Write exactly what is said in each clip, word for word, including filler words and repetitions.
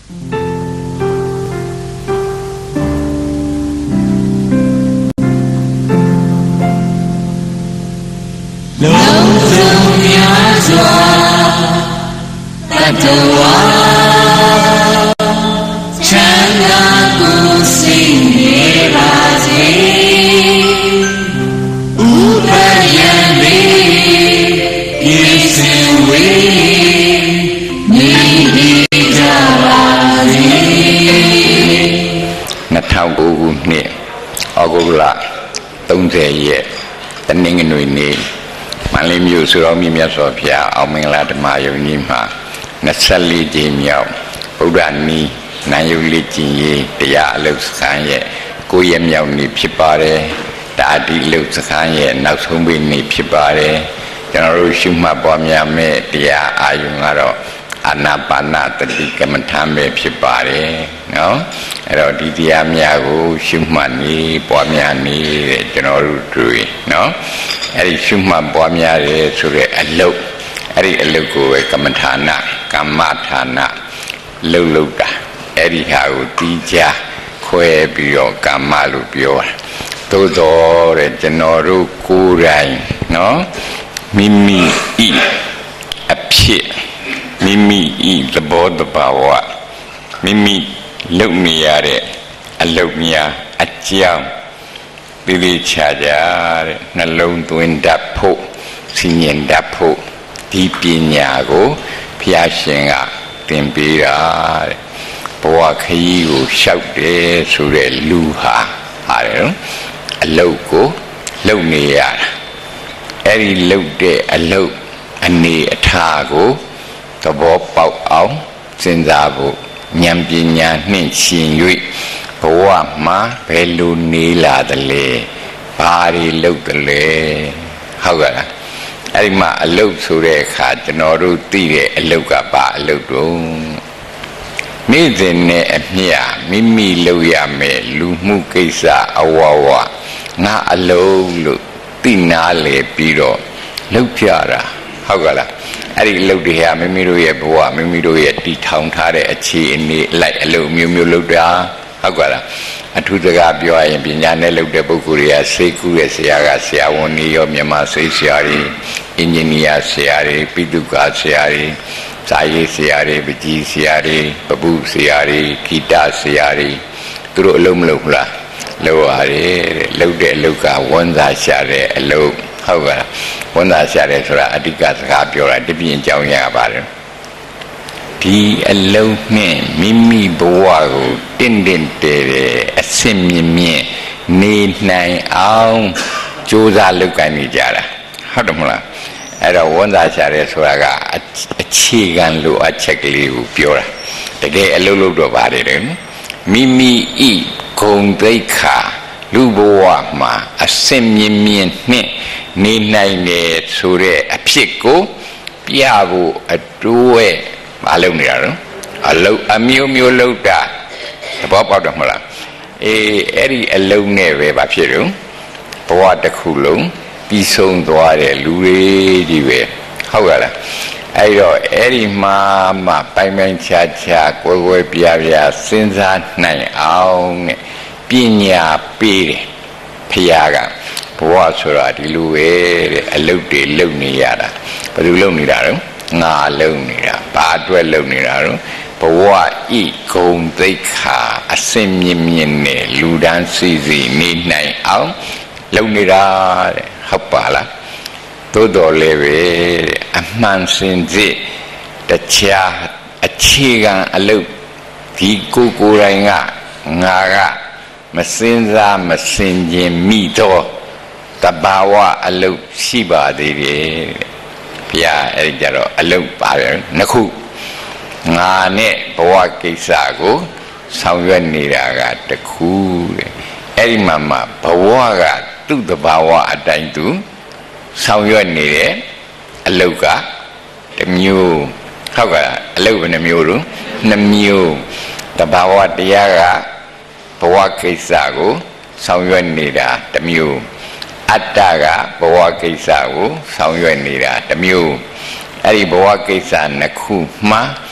สุรามีเมียสอบยาเอาเมงลาดมาอยู่นี่มานัสลีจีเมียวอุดานีนายอยู่ลีจีเยตยาเลิกสานเยกูเยี่ยมยาวนี่พิบาร์ตาดีเลิกสานเยนักสมบินนี่พิบาร์จนรู้ชิมาบอมยาเมตยาอายุงารออนาปานาตติกมันทำเมพิบาร์เนาะเราดีที่ยามยากูชิมานี่บอมยานี่จนรู้ด้วยเนาะไอ้ชิมาบอมยาเรสุเรอโลกไอ้อโลกกูกรรมฐานะกรรมฐานะโลกโลกะไอ้ที่หาอุติจาคุยบิโยกรรมลุบิโยตัวโตเรจนรู้กูไรเนาะมิมีอีอภิมิมีอีตบอดบ่าวะมิมีโลกมีอะไรอโลกมีอาเจียววิวิชาจารนั่นลงตัวดับผู้สิ่งยันดับผู้ที่ปัญญากูพิอาชิงะเต็มปีระเพราะว่าขี้กูชอบเดสุเรลูหะอะไรนู้อโลกูโลกนี้อะไรไอ้โลกเดอโลกอันนี้ท่ากูตัวบอกเป่าเอาสินจาบุยามปัญญาหนึ่งชิงยุยเพราะว่ามาเป็นลูนีลาดเลยพาริลุกเลยเขาก็นะไอ้มาลุกสุเรขาจนรู้ตีเรลุกกับป่าลุกดูนี่เด่นเนี่ยเนี่ยมิมีลุยาเมลูมุกิสาอวาวะงาอลุลุตีนาเลปีโรลุกจาระเขาก็ละไอ้ลุกเดียมิมีรู้เยบัวมิมีรู้เยตีท้องท่าเรอชีนี่ไล่ลุกมิวมิวลุกดาဟုတ်ကဲ့လားအထူးစကားပြောရင်ပညာနဲ့လုပ်တဲ့ပုဂ္ဂိုလ်တွေကစိတ်ကူးတဲ့ဆရာကဆရာဝန်ကြီးရောမြန်မာစိတ်ဆရာတွေအင်ဂျင်နီယာဆရာတွေပိတုကာဆရာတွေဇာရေးဆရာတွေပကြီးဆရာတွေပပုဆရာတွေဂီတဆရာတွေသူတို့အလုံးမလုပ်ဘူးလားလုပ်ရတယ်တဲ့လုပ်တဲ့အလုပ်ကဝန်သားရှာတဲ့အလုပ်ဟုတ်ကဲ့လားဝန်သားရှာတယ်ဆိုတာအဓိကစကားပြောတာတပြင်းကြောင်းရပါတယ်ဒီအလုံးနဲ့မိမိဘဝကိုတင့်တင့်တယ်အစင်မြင့်မြင့်နေနိုင်အောင်ကြိုးစားလုပ်ကိုင်နေကြတာဟုတ်တယ်မလားအဲ့တော့ဝန်သားရှာရဲဆိုတာကအခြေခံလိုအပ်ချက်ကလေးကိုပြောတာတကယ်အလုပ်လုပ်တော့ပါတယ်တဲ့မိမိဤဂုံသိက္ခာလူဘဝမှာအစင်မြင့်မြင့်နဲ့နေနိုင်တယ်ဆိုတဲ့အဖြစ်ကိုပြဖို့အတွဲမလုပ်နေတာနော်အလုံးအမျိုးမျိုးလုပ်တာသဘောပေါက်တယ်မလားအေးအဲ့ဒီအလုံးနဲ့ပဲဘာဖြစ်တော့ဘဝတစ်ခုလုံးပြီးဆုံးသွားတဲ့လူတွေကြီးပဲဟုတ်ကဲ့လားအဲ့တော့အဲ့ဒီမှာမှပိုင်ပိုင်ခြားခြားကိုယ်ကိုယ်ပြပြစဉ်းစားနိုင်အောင်နဲ့ပညာပေးတယ်ဖရာကဘဝဆိုတာဒီလိုပဲတဲ့အလုပ်တွေလုပ်နေရတာဘယ်လိုလုပ်နေတာလဲငါလုံနေတာဘာအတွက်လုံနေတာတော့ဘဝဤဂုံသိက္ခာအစင်မြင့်မြင့်နဲ့လူတန်းစီစီနေနိုင်အောင်လုံနေတာတဲ့ဟုတ်ပါလားသို့တော်လည်းပဲအမှန်စင်စစ်တခြားအခြေခံအလုပ်ဒီကိုယ်ကိုယ်တိုင်ကငါကမစင်စားမစင်ခြင်းမိတော့တဘာဝအလုပ်ရှိပါသေးတယ်ဘုရားအဲ့ဒီကြတော့အလုပ်ပါတယ်နှစ်ခုငါနဲ့ဘဝကိစ္စကိုဆောင်ရွက်နေတာကတခုတဲ့အဲ့ဒီမှာမှဘဝကသူ့တဘာဝအတိုင်းသူဆောင်ရွက်နေတယ်အလုပ်ကတစ်မျိုးဟုတ်ကဲ့အလုပ်ဘယ်နှမျိုးလို့နှစ်မျိုးတဘာဝတရားကဘဝကိစ္စကိုဆောင်ရွက်နေတာတစ်မျိုးအတ္တကဘဝကိစ္စကိုဆောင်ရွက်နေတာတစ်မျိုးအဲ့ဒီဘဝကိစ္စနှစ်ခုမှ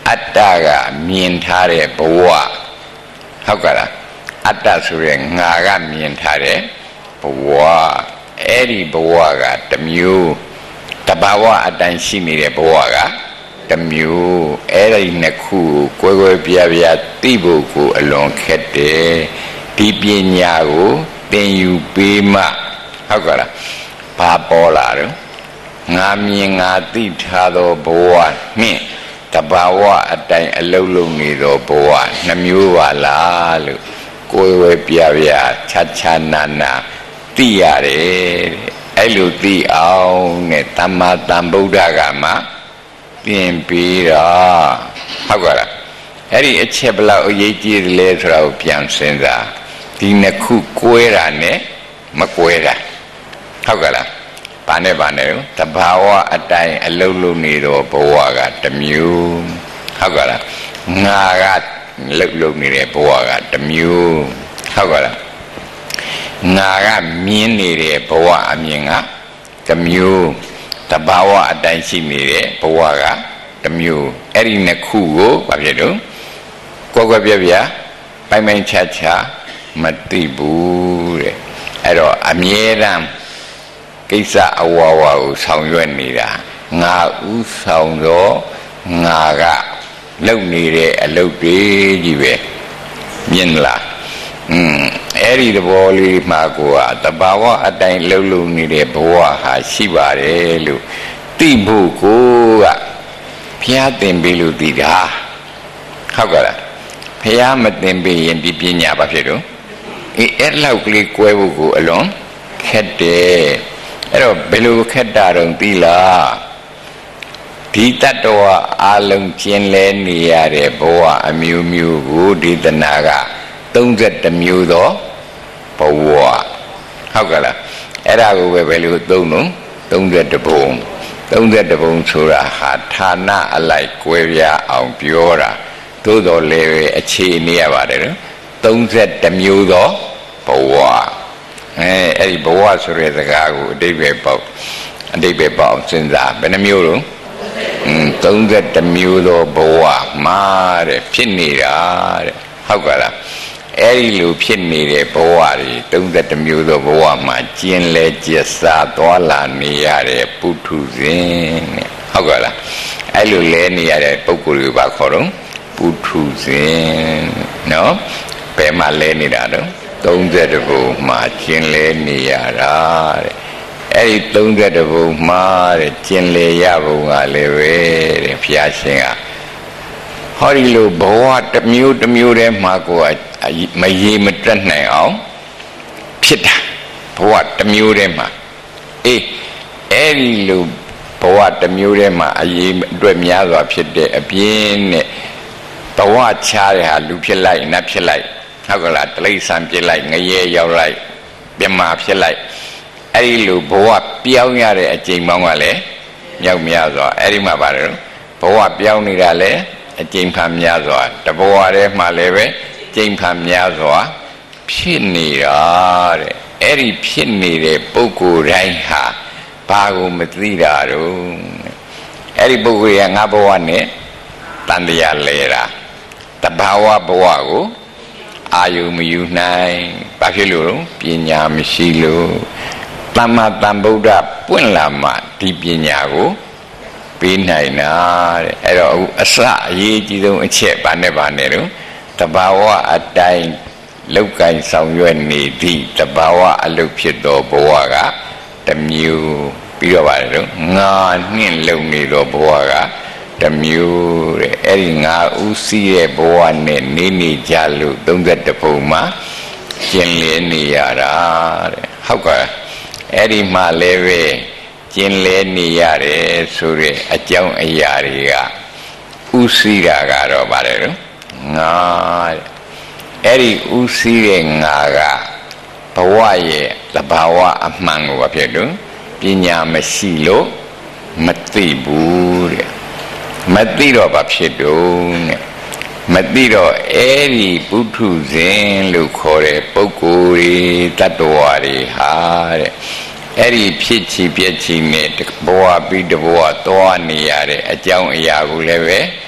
အတ္တကမြင်ထားတဲ့ဘဝဟုတ်ကလားအတ္တဆိုရဲငါကမြင်ထားတဲ့ဘဝအဲ့ဒီဘဝကတစ်မျိုးတဘာဝအတိုင်းရှိနေတဲ့ဘဝကတစ်မျိုးအဲ့ဒီနှစ်ခုကိုကွဲကွဲပြားပြားသိဖို့ကိုအလွန်ခက်တယ်ဒီပညာကိုသင်ယူပေးမှဟုတ်ကလားဘာပေါ်လာတော့ငါမြင်ငါသိထားသောဘဝနှင့်တဘာဝအတိုင်းအလုံးလုံးနေသောဘဝနှမျိုးပါလားလို့ကိုယ်ဝဲပြပြချာချာနာနာသိရတယ်အဲ့လိုသိအောင်နဲ့သမ္မာသမ္ဗုဒ္ဓကမှသင်ပေးတာဟုတ်ကလားအဲ့ဒီအချက်ဘလောက်အရေးကြီးတယ်လဲဆိုတာကိုပြန်စဉ်းစားဒီနှစ်ခုကွဲတာနဲ့မကွဲတာဟုတ်ကလားဘာနဲ့ဘာနဲ့တော့တဘာဝအတိုင်းအလုံးလုံးနေတော့ဘဝကတစ်မျိုးဟုတ်ကလားငါကလှုပ်လှုပ်နေတဲ့ဘဝကတစ်မျိုးဟုတ်ကလားငါကမြင်နေတဲ့ဘဝအမြင်ကတစ်မျိုးတဘာဝအတိုင်းရှိနေတဲ့ဘဝကတစ်မျိုးအဲ့ဒီနှစ်ခုကိုဘာဖြစ်လို့ကွက်ကွက်ပြပြပိုင်ပိုင်ချာချာမသိဘူးတဲ့အဲ့တော့အမြဲတမ်းကိစ္စအဝဝကိုဆောင်ရွက်နေတာငါဥဆောင်တော့ငါကလုပ်နေတဲ့အလုပ်တွေကြီးပဲမြင်လားอืมအဲ့ဒီသဘောလေးမှာကိုကတဘာဝအတိုင်းလှုပ်လှုပ်နေတဲ့ဘဝဟာရှိပါတယ်လို့သိဖို့ကိုကဘုရားသင်ပေးလို့သိတာဟုတ်ကဲ့လားဘုရားမသင်ပေးရင်ဒီပညာဘာဖြစ်တော့အေးအဲ့လောက်ကလေးကွဲဖို့ကိုအလွန်ခက်တယ်အဲ့တော့ဘယ်လိုခက်တာတော့သိလားဒီတတ္တဝါအလုံးကျင်လဲနေရတဲ့ဘဝအမျိုးမျိုးကိုဒေသနာကသုံး၁၁မျိုးသောဘဝဟုတ်ကဲ့လားအဲ့ဒါကိုပဲဘယ်လိုသုံးလို့သုံး၁၁ဘုံသုံး၁၁ဘုံဆိုတာဟာဌာနအလိုက်ကွဲပြားအောင်ပြောတာသို့တော်လည်းပဲအခြေအနေရပါတယ်နော်သုံး၁၁မျိုးသောဘဝအဲအဲ့ဒီဘဝဆိုတဲ့စကားကိုအတိပ္ပယ်ပေါက်အတိပ္ပယ်ပေါက်စဉ်းစားဘယ်နှမျိုးလို့อืมသုံး၁၁မျိုးသောဘဝမှာတဲ့ဖြစ်နေတာတဲ့ဟုတ်ကဲ့လားအဲ့ဒီလိုဖြစ်နေတဲ့ဘဝတွေသုံး၁၁မျိုးသောဘဝမှာကျင်လဲကျက်စားသွားလာနေရတဲ့ပုထုဇဉ်တဲ့ဟုတ်ကဲ့လားအဲ့လိုလဲနေရတဲ့ပုဂ္ဂိုလ်တွေပါခေါ်တော့ပုထုဇဉ်နော်ဘယ်မှာလဲနေတာတော့သုံး၁၁ဘုံမှာကျင်လဲနေရတာတဲ့အဲ့ဒီသုံး၁၁ဘုံမှာတဲ့ကျင်လဲရဘုံကလည်းပဲတဲ့ဘုရားရှင်ကဟောဒီလိုဘဝတစ်မျိုးတစ်မျိုးတည်းမှာကိုယ်မရေမတွက်နိုင်အောင်ဖြစ်တာဘဝတစ်မျိုးတည်းမှာအေးအဲ့ဒီလိုဘဝတစ်မျိုးတည်းမှာအရေးအတွက်များစွာဖြစ်တဲ့အပြင်းနဲ့ဘဝချားတဲ့ဟာလူဖြစ်လိုက်နတ်ဖြစ်လိုက်ဟုတ်ကလားတိရစ္ဆာန်ဖြစ်လိုက်ငရဲရောက်လိုက်ပြမာဖြစ်လိုက်အဲ့ဒီလိုဘဝပြောင်းရတဲ့အချိန်ပေါင်းကလည်းမြောက်များစွာအဲ့ဒီမှာပါတယ်ဘဝပြောင်းနေတာလည်းအကျဉ်းဖန်များစွာတဘဝထဲမှာလည်းပဲကျဉ်းဖန်များစွာဖြစ်နေတာတဲ့အဲ့ဒီဖြစ်နေတဲ့ပုဂ္ဂိုလ်တိုင်းဟာဘာကိုမသိတာတော့အဲ့ဒီပုဂ္ဂိုလ်ကငါဘဝနဲ့တန်တရားလဲတာတဘာဝဘဝကိုအာယုမယူနိုင်ဘာဖြစ်လို့ပညာမရှိလို့သမ္မာသမ္ဗုဒ္ဓပွင့်လာမှဒီပညာကိုပေးနိုင်တာတဲ့အဲ့တော့အစအရေးကြီးဆုံးအချက်ဘာနဲ့ဘာနဲ့တော့တဘာဝအတိုင်းလောက်ကင်ဆောင်ရွက်နေသည့်တဘာဝအလုပ်ဖြစ်သောဘဝကတစ်မျိုးပြီးတော့ပါတယ်တော့ငါနှင့်လုံနေသောဘဝကတစ်မျိုးတဲ့အဲ့ဒီငါဥစည်းရဲ့ဘဝနဲ့နေနေကြလို့သုံး၁၁ဘုံမှာကျင်လည်နေရတာတဲ့ဟုတ်ကဲ့အဲ့ဒီမှာလည်းပဲကျင်လဲနေရတယ်ဆိုတဲ့အကြောင်းအရာတွေကဥစည်းတာကတော့ဗါတယ်နော်ငါအဲ့ဒီဥစည်းတဲ့ငါကဘဝရဲ့သဘာဝအမှန်ကိုဖြစ်လို့ပညာမရှိလို့မသိဘူးတဲ့မသိတော့ဘာဖြစ်တော့တဲ့မသိတော့အဲ့ဒီပုထုဇဉ်လို့ခေါ်တဲ့ပုဂ္ဂိုလ်တွေတတ္တဝါတွေဟာတဲ့အဲ့ဒီဖြစ်ချီပြက်ချီနဲ့ဘဝပြီးတဘဝသွားနေရတဲ့အကြောင်းအရာကိုလည်းပဲ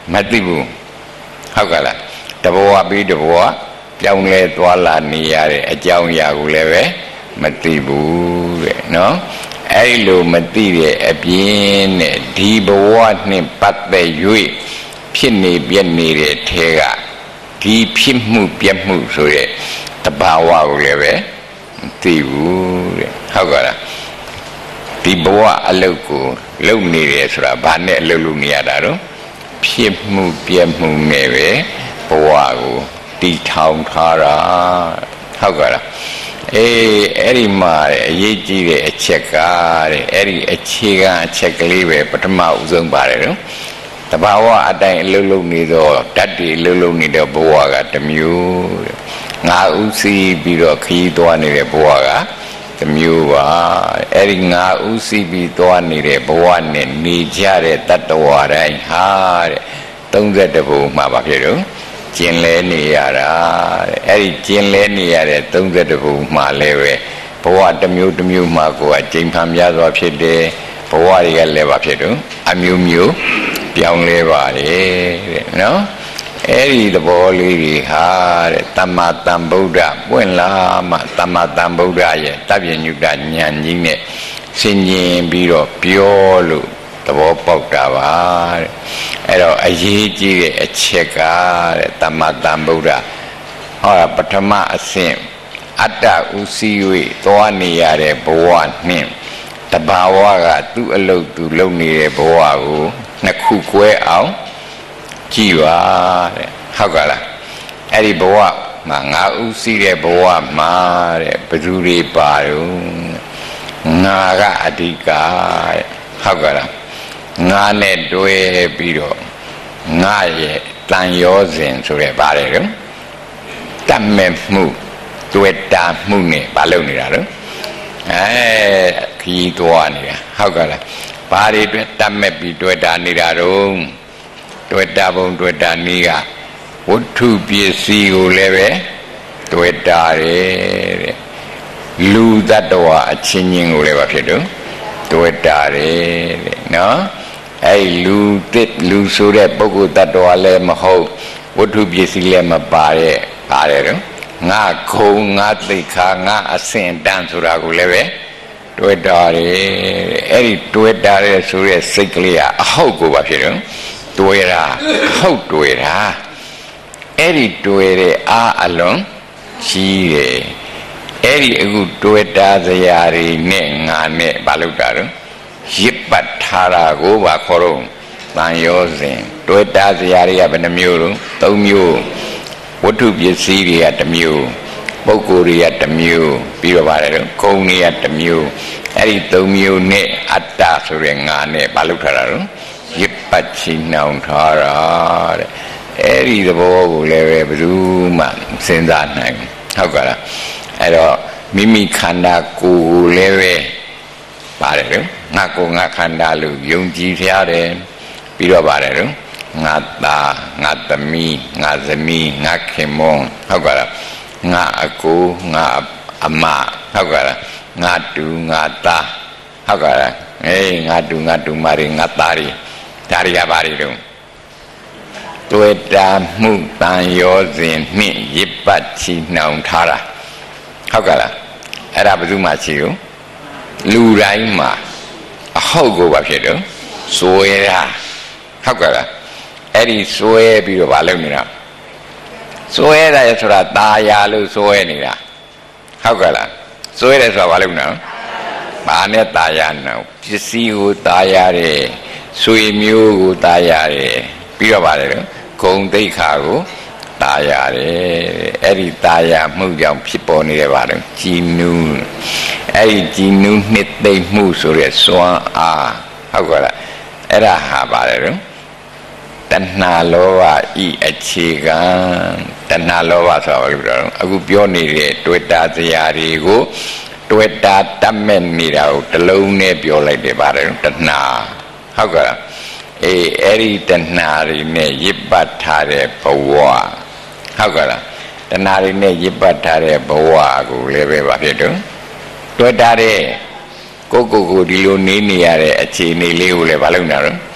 မသိဘူးဟုတ်ကလားတဘဝပြီးတဘဝပြောင်းလဲသွားလာနေရတဲ့အကြောင်းအရာကိုလည်းပဲမသိဘူးတဲ့နော်အဲ့လိုမသိတဲ့အပြင်နဲ့ဒီဘဝနဲ့ပတ်သက်၍ဖြစ်နေပြနေတဲ့ထဲကဒီဖြစ်မှုပြတ်မှုဆိုတဲ့တဘာဝကိုလည်းပဲမသိဘူးတဲ့ဟုတ်ကလားဒီဘဝအလုတ်ကိုလုံနေတယ်ဆိုတာဘာနဲ့အလုတ်လုပ်နေရတာတော့ဖြစ်မှုပြတ်မှုနဲ့ပဲဘဝကိုတည်ထောင်ထားတာဟုတ်ကလားအေးအဲ့ဒီမှာအရေးကြီးတဲ့အချက်ကတဲ့အဲ့ဒီအခြေခံအချက်ကလေးပဲပထမဦးဆုံးပါတယ်နော်တဘာဝအတိုင်းအလုတ်လုံနေတော့ဓာတ်တွေအလုတ်လုံနေတဲ့ဘဝကတစ်မျိုးတဲ့ငါဥစီပြီးတော့ခရီးသွားနေတဲ့ဘဝကတစ်မျိုးပါအဲ့ဒီငါဥစီပြီးသွားနေတဲ့ဘဝနဲ့နေကြတဲ့တတ္တဝါတိုင်းဟာတဲ့သုံးဆယ်တဘုံမှာပါဖြစ်တော့ကျင်လဲနေရတာတဲ့အဲ့ဒီကျင်လဲနေရတဲ့သုံးဆယ်တဘုံမှာလည်းပဲဘဝတစ်မျိုးတစ်မျိုးမှာကိုယ်ကကျိန်ဖန်များစွာဖြစ်တယ်ဘဝတွေကလည်းပါဖြစ်တော့အမျိုးမျိုးပြောင်းလဲပါတယ်တဲ့နော်အဲ့ဒီသဘောလေးတွေဟာတဲ့တမ္မာတန်ဗုဒ္ဓပွင့်လာမှတမ္မာတန်ဗုဒ္ဓရဲ့တပ္ပညုတဉာဏ်ကြီးနဲ့ဆင်ခြင်ပြီးတော့ပြောလို့သဘောပေါက်တာပါတဲ့အဲ့တော့အရေးကြီးတဲ့အချက်ကတဲ့တမ္မာတန်ဗုဒ္ဓဟောပထမအဆင့်အတ္တဥစည်း၍သွားနေရတဲ့ဘဝနှင့်တဘာဝကသူ့အလုပ်သူလုပ်နေတဲ့ဘဝကိုနှစ်ခုကွဲအောင်ကြည့်ပါတဲ့ဟုတ်ကလားအဲ့ဒီဘဝမှာငါဥစည်းတဲ့ဘဝမှာတဲ့ဘယ်သူတွေပါတော့ငါကအဓိကတဲ့ဟုတ်ကလားငါနဲ့တွဲပြီးတော့ငါရဲ့တန်ရောစဉ်ဆိုရဲပါတယ်နော်တတ်မဲ့မှုတွေ့တာမှုနဲ့မလုပ်နေတာတော့အဲခီးသွားနေတာဟုတ်ကလားဘာတွေအတွက်တတ်မဲ့ပြီးတွေ့တာနေတာတော့တွေ့တာဘုံတွေ့တာနည်းကဝတ္ထုပစ္စည်းကိုလည်းပဲတွေ့တာတယ်တဲ့လူတ attva အချင်းချင်းကိုလည်းပါဖြစ်တော့တွေ့တာတယ်တဲ့နော်အဲ့လူတစ်လူဆိုတဲ့ပုဂ္ဂိုလ်တ attva လည်းမဟုတ်ဝတ္ထုပစ္စည်းလည်းမပါတဲ့ပါတယ်တော့ငါခုံငါသိခါငါအစင်တန်းဆိုတာကိုလည်းပဲတွေ့တာတယ်အဲ့ဒီတွေ့တာတဲ့ဆိုတဲ့စိတ်ကလေးကအဟုတ်ကိုပါဖြစ်တော့တွေ့တာဟုတ်တွေ့တာအဲ့ဒီတွေ့တဲ့အာအလုံးကြီးတယ်အဲ့ဒီအခုတွေ့တာစရာတွေနဲ့ငါနဲ့မလုပ်တာတော့ရစ်ပတ်ထားတာကိုပါခေါ်တော့တန်ရောစဉ်တွေ့တာစရာတွေကဘယ်နှမျိုးတော့သုံးမျိုးဝတ္ထုပစ္စည်းတွေကတစ်မျိုးပုဂ္ဂိုလ်တွေကတစ်မျိုးပြီးတော့ပါတယ်တော့ဂုဏ်တွေကတစ်မျိုးအဲ့ဒီသုံးမျိုးနဲ့အတ္တဆိုတဲ့ငါနဲ့မလုပ်ထားတာတော့ရစ်ပတ်ချီနှောင်ထားတာတဲ့အဲ့ဒီသဘောကိုလည်းပဲဘယ်သူမှစဉ်းစားနိုင်ဟုတ်ကလားအဲ့တော့မိမိခန္ဓာကိုယ်ကိုလည်းပဲပါတယ်တော့ငါကိုယ်ငါခန္ဓာလို့ယုံကြည်ထားတယ်ပြီးတော့ပါတယ်တော့ငါသားငါသမီးငါဇနီးငါခင်မွန်းဟုတ်ကလားငါအကိုငါအမဟုတ်ကလားငါတူငါသားဟုတ်ကလားအေးငါတူငါတူမတွေငါသားတွေဒါတွေကဘာတွေတော့တွေ့တာမှုတန်ရောစဉ်နှင့်ရစ်ပတ်ချီနှောင်ထားတာဟုတ်ကလားအဲ့ဒါဘယ်သူမှရှိဘူးလူတိုင်းမှာအဟုတ်ကိုပါဖြစ်တော့စွဲတာဟုတ်ကလားအဲ့ဒီစွဲပြီးတော့မလုပ်နေတာစွဲတာရဆိုတာตาရလို့စွဲနေတာဟုတ်ကလားစွဲတယ်ဆိုတာမလုပ်နေတာဘာနဲ့ตาရနော်ပစ္စည်းကိုตาရတယ်ဆွေမျိုးကိုตาရတယ်ပြီးတော့ပါတယ်နော်ဂုံတိတ်ခါကိုตาရတယ်အဲ့ဒီตาရမှုကြောင့်ဖြစ်ပေါ်နေတယ်ပါတော့ကြည်နူးအဲ့ဒီကြည်နူးနှစ်သိမ့်မှုဆိုတဲ့စွမ်းအားဟုတ်ကလားအဲ့ဒါဟာပါတယ်နော်တဏှာလောဘဤအခြေခံတဏှာလောဘဆိုတာဘာလို့ပြောတော့အခုပြောနေတဲ့တွေ့တာစရာတွေကိုတွေ့တာတတ်မဲ့နေတာကိုတစ်လုံးနဲ့ပြောလိုက်တယ်ပါတယ်တဏှာဟုတ်ကဲ့အေးအဲ့ဒီတဏှာတွေနဲ့ရစ်ပတ်ထားတဲ့ဘဝဟုတ်ကဲ့လားတဏှာတွေနဲ့ရစ်ပတ်ထားတဲ့ဘဝကိုလည်းပဲဘာဖြစ်တော့တွေ့တာတဲ့ကိုကိုကိုဒီလိုနေနေရတဲ့အခြေအနေလေးကိုလည်းဘာလို့နာတော့တ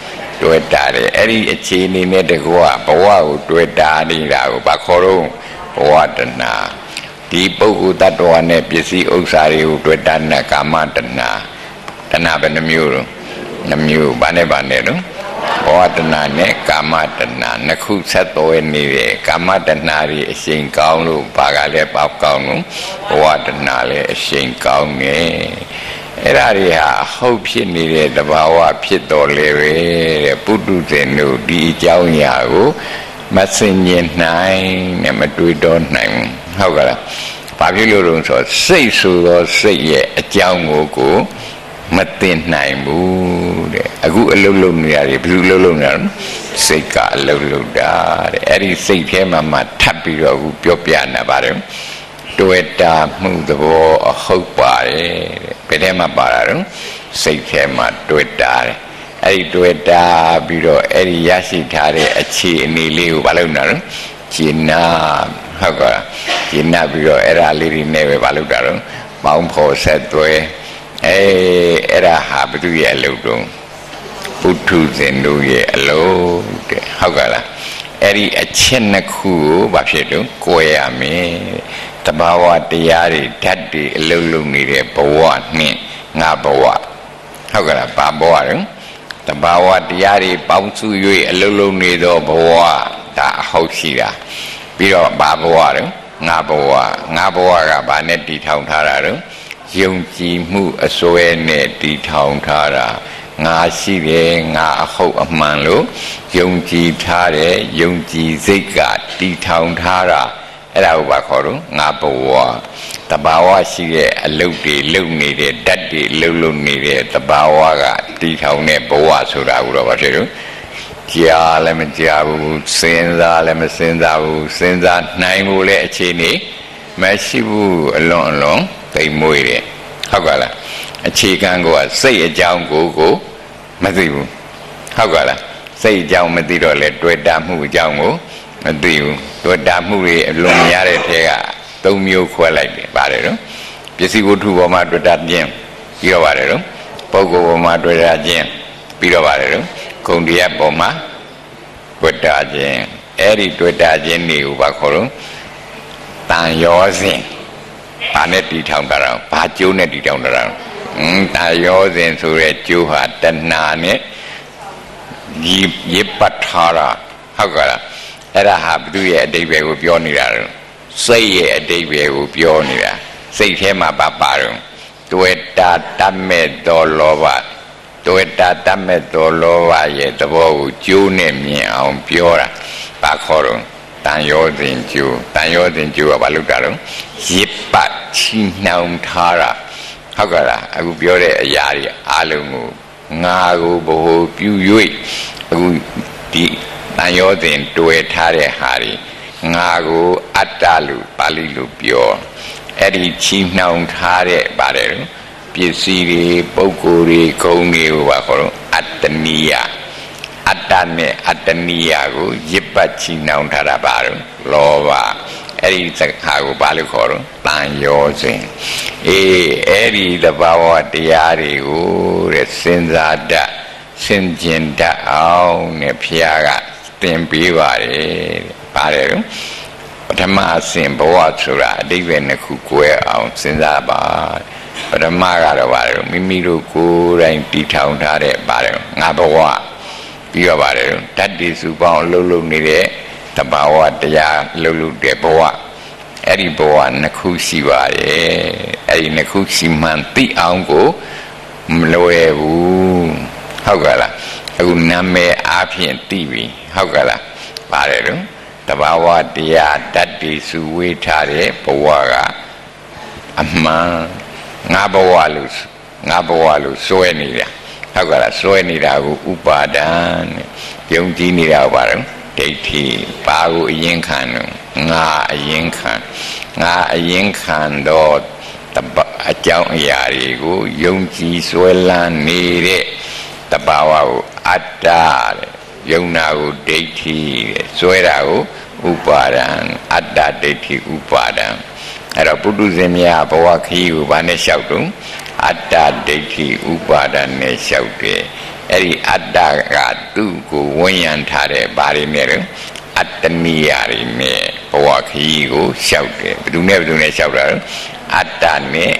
တွေ့တာတယ်အဲ့ဒီအခြေအနေနဲ့တကွာဘဝကိုတွေ့တာနေတာကိုဘာခေါ်တော့ဘဝတဏှာဒီပုဂ္ဂိုလ်တ attva နဲ့ပစ္စည်းဥစ္စာတွေကိုတွေ့တာနဲ့ကာမတဏှာတဏှာဘယ်နှမျိုးလဲနှမျိုးဘာနဲ့ဘာနဲ့လို့ဘဝတဏှာနဲ့ကာမတဏှာနှစ်ခုဆက်သွယ်နေတယ်ကာမတဏှာတွေအရှိန်ကောင်းလို့ဘာကလည်းပေါက်ကောင်းလို့ဘဝတဏှာလည်းအရှိန်ကောင်းနေအဲ့ဒါတွေဟာဟုတ်ဖြစ်နေတဲ့တဘာဝဖြစ်တော်လေပဲတဲ့ပုထုဇဉ်တို့ဒီအကြောင်းအရာကိုမစင်ញင်နိုင်နဲ့မတွေးတော့နိုင်ဟုတ်ကလားဘာဖြစ်လို့လဲဆိုစိတ်ဆိုသောစိတ်ရဲ့အကြောင်းကိုကိုမသိနိုင်ဘူးတဲ့အခုအလုံးလုံးနေရတယ်ဘယ်လိုလုံးလုံးနေရလဲစိတ်ကအလုံးလုံးတာတဲ့အဲ့ဒီစိတ်ထဲမှာမှထပ်ပြီးတော့အခုပြောပြနေပါတယ်တွေ့တာမှုသဘောအဟုတ်ပါတယ်တဲ့ဘယ်ထဲမှာပါတာလဲစိတ်ထဲမှာတွေ့တာတဲ့အဲ့ဒီတွေ့တာပြီးတော့အဲ့ဒီရရှိထားတဲ့အခြေအနေလေးကိုမလုပ်နိုင်ဘူးရှင်းနာဟုတ်ကဲ့ရှင်းနာပြီးတော့အဲ့ဒါလေးတွေနဲ့ပဲမလုပ်တာတော့ပေါင်းဖို့ဆက်သွဲအဲအဲ့ဒါဟာဘုသူရဲ့အလုပ်တုံးပုထုဇဉ်တို့ရဲ့အလုပ်တဲ့ဟုတ်ကဲ့လားအဲ့ဒီအချက်နှစ်ခုကိုဘာဖြစ်တော့ကိုယ်ရမယ်တဘာဝတရားတွေဓာတ်တွေအလုံးလုံးနေတဲ့ဘဝနဲ့ငါဘဝဟုတ်ကဲ့လားဘာဘဝလဲတဘာဝတရားတွေပေါင်းစု၍အလုံးလုံးနေသောဘဝဒါအဟုတ်ရှိတာပြီးတော့ဘာဘဝလဲငါဘဝငါဘဝကဘာနဲ့တည်ထောင်ထားတာလဲယုံကြည်မှုအစွဲနဲ့တည်ထောင်ထားတာငါရှိတယ်ငါအဟုတ်အမှန်လို့ယုံကြည်ထားတယ်ယုံကြည်စိတ်ကတည်ထောင်ထားတာအဲ့ဒါကိုဘာခေါ်တော့ငါဘဝတဘာဝရှိတဲ့အလုပ်တွေလုပ်နေတဲ့ဓာတ်တွေလှုပ်လှုပ်နေတဲ့တဘာဝကတည်ထောင်တဲ့ဘဝဆိုတာကိုတော့ဘာဖြစ်လို့ကြားလည်းမကြားဘူးစဉ်းစားလည်းမစဉ်းစားဘူးစဉ်းစားနိုင်ဖို့လည်းအခြေအနေမရှိဘူးအလွန်အလွန်သိမွေးတယ်ဟုတ်ကဲ့လားအခြေခံကစိတ်အကြောင်းကိုကိုမသိဘူးဟုတ်ကဲ့လားစိတ်အကြောင်းမသိတော့လေတွေ့တာမှုအကြောင်းကိုမသိဘူးတွေ့တာမှုတွေအလွန်များတဲ့ထဲကသုံးမျိုးခွဲလိုက်တယ်ပါတယ်နော်ပစ္စည်းဝတ္ထုပေါ်မှာတွေ့တာခြင်းပြီးတော့ပါတယ်နော်ပုဂ္ဂိုလ်ပေါ်မှာတွေ့တာခြင်းပြီးတော့ပါတယ်နော်ဂုဏ်တရားပေါ်မှာတွေ့တာခြင်းအဲ့ဒီတွေ့တာခြင်းတွေကိုဘာခေါ်လို့တန်ရောစဉ်ဘာနဲ့တည်ထောင်တာတော့ဘာကျိုးနဲ့တည်ထောင်တာတော့อืมတန်ရောစဉ်ဆိုရဲကျိုးဟာတဏှာနဲ့ဒီရပထာရာဟုတ်ကဲ့လားအဲ့ဒါဟာဘုသူရဲ့အတိတ်ပဲကိုပြောနေတာတော့စိတ်ရဲ့အတိတ်ပဲကိုပြောနေတာစိတ်ထဲမှာပါပါတော့တွေ့တာတတ်မဲ့တော်လောဘတွေ့တာတတ်မဲ့တော်လောဘရဲ့သဘောကိုကျိုးနဲ့မြင်အောင်ပြောတာဘာခေါ်တော့တန်ရောစဉ်ကျိုးတန်ရောစဉ်ကျိုးကဘာလို့ကြတော့ရစ်ပတ်ချီနှောင်ထားတာဟုတ်ကဲ့လားအခုပြောတဲ့အရာတွေအားလုံးကိုငါကိုဘ ਹੁ ပြု၍အခုဒီတန်ရောစဉ်တွေ့ထားတဲ့ဟာတွေငါကိုအတ္တလို့ပါဠိလိုပြောအဲ့ဒီချီနှောင်ထားတဲ့ပါတယ်ပစ္စည်းတွေပုဂ္ဂိုလ်တွေဂုဏ်တွေကိုပါခေါ်တော့အတ္တနိယအတ္တနဲ့အတ္တနိယကိုရစ်ပတ်ချီနှောင်ထားတာပါတော့လောဘအဲ့ဒီစကားကိုဘာလို့ခေါ်တော့တန်ရောစဉ်အေးအဲ့ဒီသဘာဝတရားတွေကိုတဲ့စဉ်းစားတတ်ဆင်ခြင်တတ်အောင်နဲ့ဖျားကသင်ပေးပါတယ်ပါတယ်တော့ပထမအစဉ်ဘဝဆိုတာအတိပ္ပယ်နှစ်ခုကိုယ်အောင်စဉ်းစားပါပထမကတော့ပါတယ်မိမိတို့ကိုယ်တိုင်တည်ထောင်ထားတဲ့ပါတယ်ငါဘဝပြီးတော့ပါတယ်ဓာတ်တည်စုပေါင်းအလုံးလုံးနေတဲ့တဘာဝတရားလှုပ်လှုပ်တဲ့ဘဝအဲ့ဒီဘဝနှစ်ခုရှိပါတယ်အဲ့ဒီနှစ်ခုရှိမှန်သိအောင်ကိုမလွယ်ဘူးဟုတ်ကဲ့လားအခုနာမည်အားဖြင့်သိပြီဟုတ်ကဲ့လားပါတယ်တော့တဘာဝတရားဓာတ်တည်စုဝေးထားတဲ့ဘဝကအမှန်ငါဘဝလို့ငါဘဝလို့စွဲနေတာဟုတ်ကဲ့လားစွဲနေတာကိုဥပါဒံယုံကြည်နေတာပါတော့ဒိဋ္ဌိပါကိုအရင်ခံတော့ငါအရင်ခံငါအရင်ခံတော့အကြောင်းအရာတွေကိုယုံကြည်စွဲလန်းနေတဲ့တဘာဝကိုအတ္တတဲ့ယုံနာကိုဒိဋ္ဌိတဲ့စွဲတာကိုဥပါဒံအတ္တဒိဋ္ဌိဥပါဒံအဲ့တော့ပုထုဇဉ်များဘဝခရီးကိုဘာနဲ့လျှောက်တော့အတ္တဒိဋ္ဌိဥပါဒံနဲ့လျှောက်တယ် Eri ada gatu ku wayan thare bari ne attaniyari ne bawa khi ko shout de bdu ne bdu ne shout da atta ne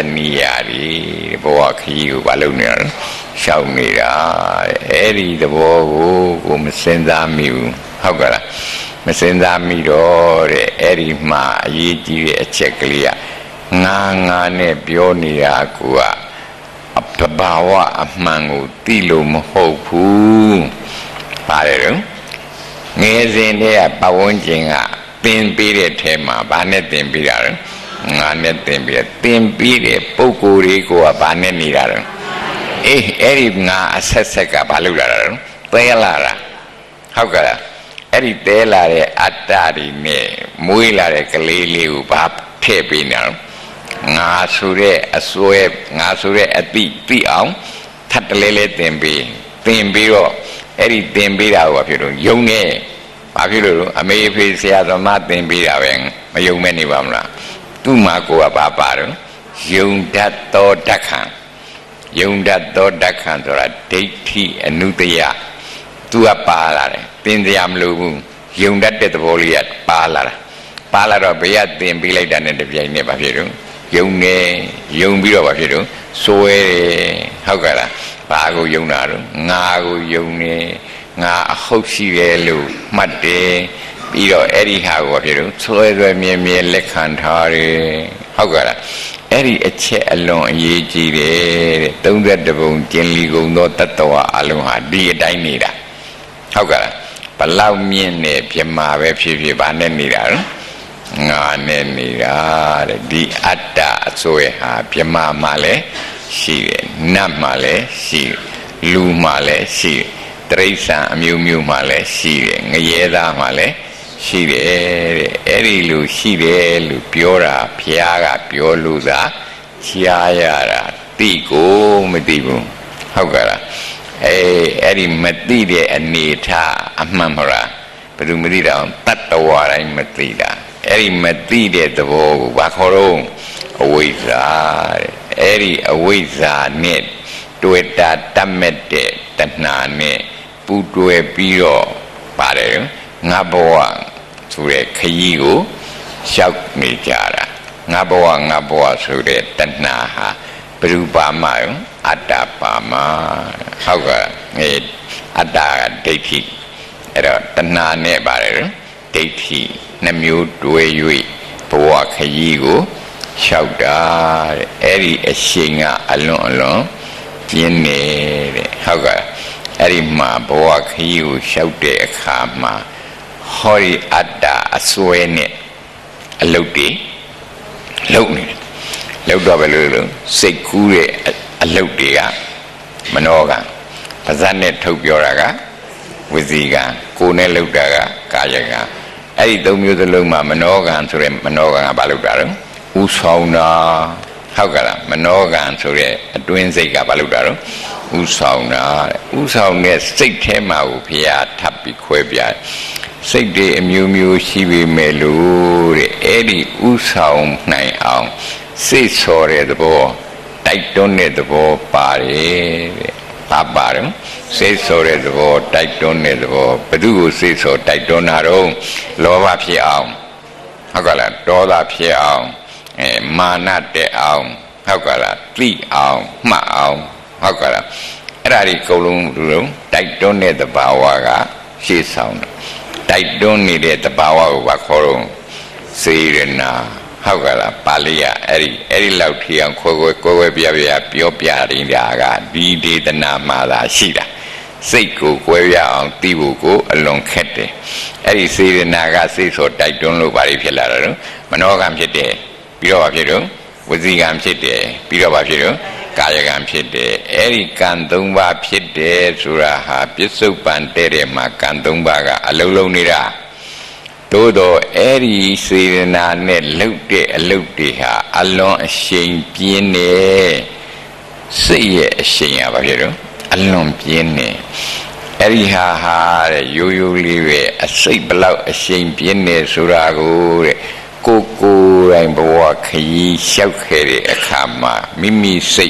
attaniyari bawa khi ko ba lou ne shoutနေတာအဲ့ဒီသဘောကိုကိုမစင်စားမိဘူးဟုတ်ကလားမစင်စားမိတော့တဲ့အဲ့ဒီမှာအရေးကြီးတဲ့အချက်ကလေးကငါငါနဲ့ပြောနေတာကိုကဘာဝအမှန်ကိုသိလို့မဟုတ်ဘူးပါတယ်တော့ငယ်စဉ်တည်းကပဝန်းကျင်ကသင်ပေးတဲ့ထဲမှာဘာနဲ့သင်ပေးတာလဲငါနဲ့သင်ပေးတယ်သင်ပေးတဲ့ပုဂ္ဂိုလ်တွေကိုကဘာနဲ့နေတာလဲအေးအဲ့ဒီငါအဆက်ဆက်ကဘာလုပ်လာတာလဲသဲလာတာဟုတ်ကဲ့အဲ့ဒီသဲလာတဲ့အတ္တတွေနဲ့မွေးလာတဲ့ကလေးလေးကိုဘာထည့်ပေးနေလဲငါဆိုတဲ့အစွဲငါဆိုတဲ့အတိသိအောင်ထပ်တလဲလဲသင်ပေးသင်ပြီးတော့အဲ့ဒီသင်ပေးတာကိုဘာဖြစ်လို့ယုံနေဘာဖြစ်လို့အမေဖေဆရာသမားသင်ပေးတာပဲမယုံမဲ့နေပါမလားသူ့မှာကိုကဘာပါတော့ယုံတတ်သောဓက္ခံယုံတတ်သောဓက္ခံဆိုတာဒိဋ္ဌိအနုတ္တယသူကပါလာတယ်သင်တရားမလို့ဘူးယုံတတ်တဲ့သဘောလေးကပါလာတာပါလာတော့ဘယ်ကသင်ပေးလိုက်တာနဲ့တပြိုင်နက်ဘာဖြစ်လို့ယုံနေယုံပြီးတော့ဘာဖြစ်လို့စွဲတယ်ဟုတ်ကဲ့လားဘာကိုယုံတာတော့ငါကိုယုံနေငါအဟုတ်ရှိတယ်လို့မှတ်တယ်ပြီးတော့အဲ့ဒီဟာကိုဘာဖြစ်လို့စွဲစွဲမြဲမြဲလက်ခံထားတယ်ဟုတ်ကဲ့လားအဲ့ဒီအချက်အလွန်အရေးကြီးတယ်တဲ့သုံး၁ပုံကျင်လီကုန်သောတတ္တဝါအလုံးဟာဒီအတိုင်းနေတာဟုတ်ကဲ့လားဘလောက်မြင့်နေပြမာပဲဖြစ်ဖြစ်ဗာနဲ့နေတာနော်ငါနဲ့နေတာတဲ့ဒီအတ္တအစွဲဟာပြမမှလည်းရှိတယ်နတ်မှလည်းရှိတယ်လူမှလည်းရှိတယ်တိရစ္ဆာန်အမျိုးမျိုးမှလည်းရှိတယ်ငရဲသားမှလည်းရှိတယ်တဲ့အဲ့ဒီလိုရှိတယ်လို့ပြောတာဘုရားကပြောလို့သာကြားရတာသိကိုမသိဘူးဟုတ်ကဲ့လားအေးအဲ့ဒီမသိတဲ့အနေထားအမှန်မလားဘယ်သူမသိတာတတ္တဝါတိုင်းမသိတာအဲ့ဒီမသိတဲ့သဘောကိုဘာခေါ်တော့အဝိဇ္ဇာတဲ့အဲ့ဒီအဝိဇ္ဇာနဲ့တွေ့တာတတ်မဲ့တဲ့တဏှာနဲ့ပူတွဲပြီးတော့ပါတယ်ငါဘဝဆိုတဲ့ခရီးကိုရှောက်နေကြတာငါဘဝငါဘဝဆိုတဲ့တဏှာဟာဘယ်သူပါမရောအတ္တပါမဟုတ်ကဲ့အဲအတ္တကဒိဋ္ဌိအဲ့တော့တဏှာနဲ့ပါတယ်ဒိဋ္ဌိနှမျိုးတွဲ၍ဘဝခရီးကိုလျှောက်တာတဲ့အဲ့ဒီအရှိန်ကအလွန်အလွန်ကျင်းနေတဲ့ဟုတ်ကဲ့အဲ့ဒီမှာဘဝခရီးကိုလျှောက်တဲ့အခါမှာဟောဒီအတ္တအစွဲနဲ့အလုတ်တွေလုတ်နေတယ်လုတ်တော့ပဲလို့လို့စိတ်ကူးတဲ့အလုတ်တွေကမနောကံပါဇက်နဲ့ထုတ်ပြောတာကဝစီကံကိုယ်နဲ့လုတ်တာကကာယကံအဲ့ဒီသုံးမျိုးစလုံးမှာမနောကံဆိုတဲ့မနောကံကဘာလုပ်တာလဲဥဆောင်တာဟုတ်ကဲ့လားမနောကံဆိုတဲ့အတွင်းစိတ်ကဘာလုပ်တာလဲဥဆောင်တာဥဆောင်တဲ့စိတ်ထဲမှာကိုဘုရားထပ်ပြီးခွဲပြစိတ်တွေအမျိုးမျိုးရှိပေမဲ့လို့တဲ့အဲ့ဒီဥဆောင်နိုင်အောင်စိတ်ဆော်တဲ့သဘောတိုက်တွန်းတဲ့သဘောပါတယ်တဲ့ဘာပါတော့စိတ်ဆော်တဲ့သဘောတိုက်တွန်းတဲ့သဘောဘယ်သူကိုစိတ်ဆော်တိုက်တွန်းတာတော့လောဘဖြစ်အောင်ဟုတ်ကဲ့လားဒေါသဖြစ်အောင်အဲမာနတက်အောင်ဟုတ်ကဲ့လားသိအောင်မှတ်အောင်ဟုတ်ကဲ့လားအဲ့ဒါဒီအကုန်လုံးလူလုံးတိုက်တွန်းတဲ့သဘာဝကရှေ့ဆောင်တယ်တိုက်တွန်းနေတဲ့သဘာဝကိုဘာခေါ်တော့စေရနာဟုတ်ကဲ့လားပါဠိကအဲ့ဒီအဲ့ဒီလောက်ထီအောင်ခွဲခွဲကွဲကွဲပြပြပြောပြနေတာကဒီဒေသနာမှာသာရှိတာစိတ်ကိုကွဲပြအောင်သိဖို့ကိုအလွန်ခက်တယ်အဲ့ဒီစေရနာကစိတ်ဆိုတိုက်တွန်းလို့ဘာဖြစ်လာတော့မနောကံဖြစ်တယ်ပြီးတော့ဘာဖြစ်တော့ဝစီကံဖြစ်တယ်ပြီးတော့ဘာဖြစ်တော့ကာယကံဖြစ်တယ်အဲ့ဒီကံသုံးပါးဖြစ်တယ်ဆိုတာဟာပြစ္ဆုတ်ပန်တဲ့တဲ့မှာကံသုံးပါးကအလုံးလုံးနေတာသို့တော့အဲ့ဒီစေရနာနဲ့လှုပ်တဲ့အလုပ်တွေဟာအလွန်အရှိန်ပြင်းနေစိတ်ရဲ့အရှိန်ကဘာဖြစ်တော့အလွန်ပြင်းနေအဲ့ဒီဟာဟာတဲ့ရိုးရိုးလေးပဲအစိတ်ဘလောက်အရှိန်ပြင်းနေဆိုတာကိုတဲ့ကိုကိုယ်တိုင်ဘဝခရီးလျှောက်ခဲ့တဲ့အခါမှာမိမိစိတ်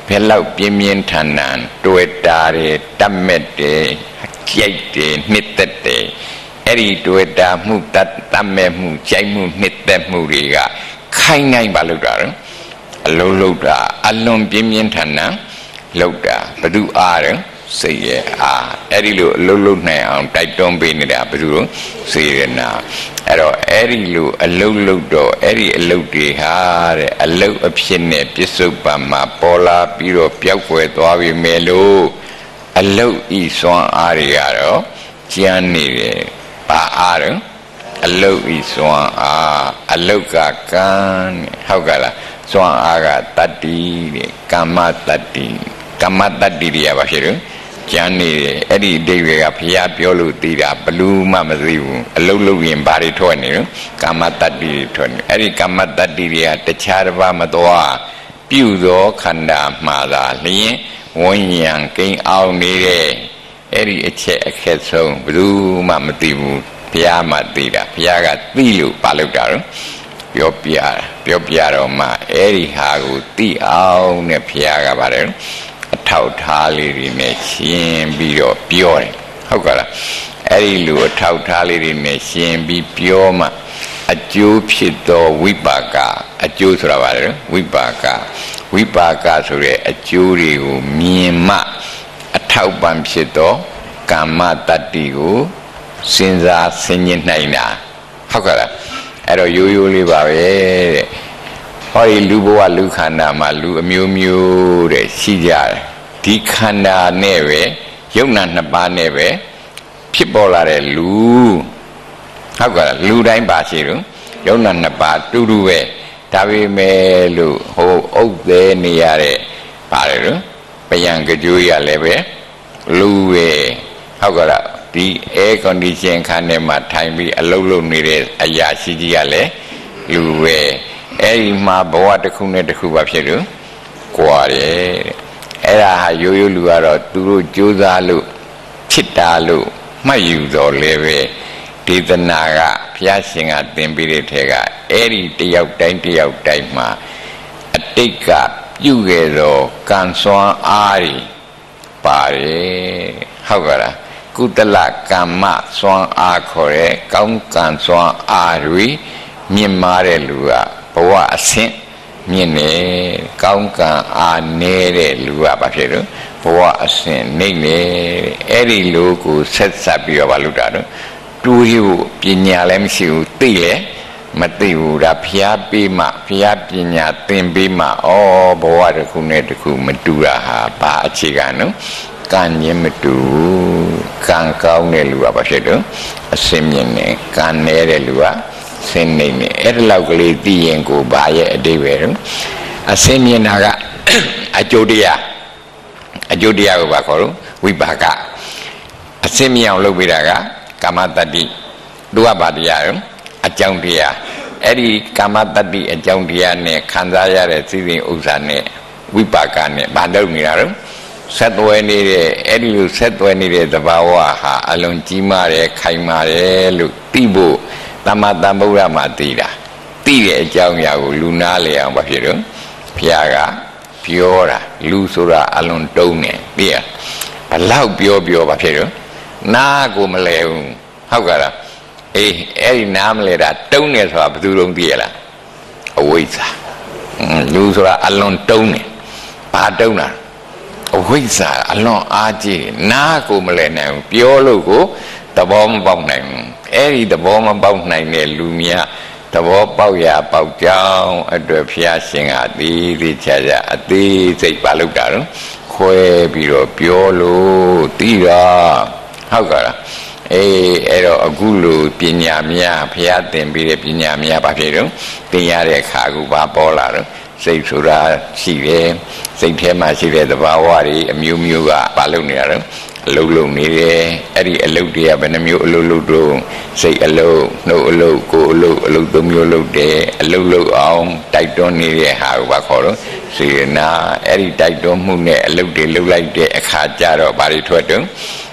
ဘယ်လောက်ပြင်းပြင်းထန်ထန်တွေ့တာတယ်တတ်မဲ့တယ်ကြိုက်တယ်နှစ်သက်တယ်အဲ့ဒီတွေ့တာမှုတတ်တတ်မဲ့မှုကြိုက်မှုနှစ်သက်မှုတွေကခိုင်းနိုင်ပါလို့တာအလုံးလုံးတာအလွန်ပြင်းပြင်းထန်ထန်လောက်တာဘ누구အားတယ်စိတ်ရဲ့အားအဲ့ဒီလိုအလုံးလုံးနိုင်အောင်တိုက်တွန်းပေးနေတာဘ누구လို့စေရနာအဲ့တော့အဲ့ဒီလိုအလုံးလုံးတော့အဲ့ဒီအလုံးတွေဟာတဲ့အလုံးအဖြစ်နဲ့ပြစ္ဆုတ်ပံမှာပေါ်လာပြီးတော့ပျောက်ကွယ်သွားပြီမယ်လို့အလုံးဤစွမ်းအားတွေကတော့ကျန်နေတယ်ဘာအားတော့အလုံးဤစွမ်းအားအလုံးကကံဟုတ်ကလားစွမ်းအားကတတ္တိတဲ့ကမ္မတတ္တိကမ္မတတ္တိတွေကဘာဖြစ်လို့ကျန်နေတယ်အဲ့ဒီအဓိပ္ပာယ်ကဘုရားပြောလို့သိတာဘလူးမှမသိဘူးအလုံးလုံးရင်ဘာတွေထွက်နေလို့ကမ္မတတ္တိတွေထွက်နေအဲ့ဒီကမ္မတတ္တိတွေကတခြားတစ်ပါးမသွားပြုသောခန္ဓာမှာသာလျင်ဝိညာဉ်ကိန်းအောင်နေတဲ့အဲ့ဒီအချက်အခက်ဆုံးဘလူးမှမသိဘူးဘုရားမှသိတာဘုရားကသိလို့ပါလို့တာတော့ပြောပြတာပြောပြတော့မှအဲ့ဒီဟာကိုသိအောင်နဲ့ဘုရားကပါတယ်အထောက်ထားလေးတွေနဲ့ရှင်းပြီးတော့ပြောတယ်ဟုတ်ကလားအဲ့ဒီလိုအထောက်ထားလေးတွေနဲ့ရှင်းပြီးပြောမှအကျိုးဖြစ်သောဝိပါကအကျိုးဆိုတာပါတယ်ဝိပါကဝိပါကဆိုတဲ့အကျိုးတွေကိုမြင်မှအထောက်ပံ့ဖြစ်သောကမ္မတတ္တိကိုစဉ်းစားဆင်ခြင်နိုင်တာဟုတ်ကလားအဲ့တော့ရိုးရိုးလေးပါပဲတဲ့ဟောဒီလူဘဝလူခန္ဓာမှာလူအမျိုးမျိုးတဲ့ရှိကြတယ်ဒီခန္ဓာနဲ့ပဲယုံနာနှစ်ပါးနဲ့ပဲဖြစ်ပေါ်လာတဲ့လူဟုတ်ကဲ့လူတိုင်းပါရှိလို့ယုံနာနှစ်ပါးတူတူပဲဒါပေမဲ့လို့ဟိုအုပ်သေးနေရတဲ့ပါတယ်လို့ပယံကြိုးရလည်းပဲလူပဲဟုတ်ကဲ့ဒီ air condition ခန်းထဲမှာထိုင်ပြီးအလုပ်လုပ်နေတဲ့အရာရှိကြီးကလည်းလူပဲအဲ့ဒီမှာဘဝတစ်ခုနဲ့တစ်ခုပါဖြစ်လို့ကြွားတယ်အဲ့ဒါဟာရိုးရိုးလူကတော့သူတို့ကြိုးစားလို့ဖြစ်တာလို့မှတ်ယူတော်လဲပဲဒေသနာကဘုရားရှင်ကသင်ပေးတဲ့ထဲကအဲ့ဒီတယောက်တိုင်းတယောက်တိုင်းမှာအတိတ်ကပြုခဲ့သောကံစွမ်းအားတွေပါတယ်ဟုတ်ကဲ့လားကုသလကမ္မစွမ်းအားခေါ်တဲ့ကောင်းကံစွမ်းအားတွေမြင့်မားတဲ့လူကဘဝအဆင့်မြင့်နေကောင်းကံအားနေတဲ့လူကဘာဖြစ်လို့ဘဝအဆင့်နေနေအဲ့ဒီလူကိုဆက်ဆက်ပြီးတော့ဘာလုပ်တာတော့တူးရုပ်ပညာလည်းမရှိဘူးသိလေမသိဘူးဒါဖျားပေးမှဖျားပညာသင်ပေးမှဩဘဝတစ်ခုနဲ့တစ်ခုမတူတာဟာဘာအခြေခံနော်ကံညင်းမတူကံကောင်းတဲ့လူကဘာဖြစ်တော့အစင်မြင့်နေကံနေတဲ့လူကစင်နေနေအဲ့ဒါလောက်ကလေးသိရင်ကိုဘာရဲ့အတိတ်ပဲအစင်မြင့်တာကအကျိုးတရားအကျိုးတရားကိုဘာခေါ်လို့ဝိပါကအစင်မြင့်အောင်လုပ်ပေးတာကကာမတတ္တိသူကဘာတရားရောအကြောင်းတရားအဲ့ဒီကာမတတ္တိအကြောင်းတရားနဲ့ခံစားရတဲ့သိစဉ်ဥစ္စာနဲ့ဝိပါကနဲ့ဘာလုပ်နေတာရောဆက်သွယ်နေတဲ့အဲ့ဒီလိုဆက်သွယ်နေတဲ့သဘာဝဟာအလွန်ကြီးမားတယ်ခိုင်မာတယ်လို့သိဖို့သမ္မာသမ္ဗုဒ္ဓမှာသိတာသိတဲ့အကြောင်းအရာကိုလူနာလေအောင်ဘာဖြစ်တော့ဘုရားကပြောတာလူဆိုတာအလွန်တုံးတယ်သိရဘလောက်ပြောပြောဘာဖြစ်တော့နာကိုမလဲဘူးဟုတ်ကဲ့လားအေးအဲ့ဒီနာမလဲတာတုံးတယ်ဆိုတာဘယ်သူလုံးသိရလားအဝိဇ္ဇာလူဆိုတာအလွန်တုံးတယ်ဘာတုံးတာအဝိဇ္ဇာအလွန်အားကြီးနာကိုမလဲနိုင်ဘူးပြောလို့ကိုသဘောမပေါက်နိုင်ဘူးအဲ့ဒီသဘောမပေါက်နိုင်တဲ့လူများသဘောပေါက်ရပေါက်ကြောင်းအတွက်ဘုရားရှင်ကအသေးသေးချာချာအသေးစိတ်ပါလို့တာတော့ခွဲပြီးတော့ပြောလို့သိတာဟုတ်ကဲ့လားအေးအဲ့တော့အခုလိုပညာများဘုရားသင်ပေးတဲ့ပညာများဘာဖြစ်တော့သင်ရတဲ့အခါကဘာပေါ်လာတော့စိတ်ဆိုတာရှိတယ်စိတ်ထဲမှာရှိတဲ့သဘာဝတွေအမျိုးမျိုးကဘာလုပ်နေတာလဲအလုပ်လုပ်နေတယ်အဲ့ဒီအလုပ်တွေကဘယ်နှမျိုးအလုပ်လုပ်တော့စိတ်အလုပ်နှုတ်အလုပ်ကိုယ်အလုပ်အလုပ်သုံးမျိုးလုပ်တယ်အလုပ်လုပ်အောင်တိုက်တွန်းနေတဲ့ဟာကိုဘာခေါ်တော့စေနာအဲ့ဒီတိုက်တွန်းမှုနဲ့အလုပ်တွေလုပ်လိုက်တဲ့အခါကျတော့ဘာတွေထွက်တော့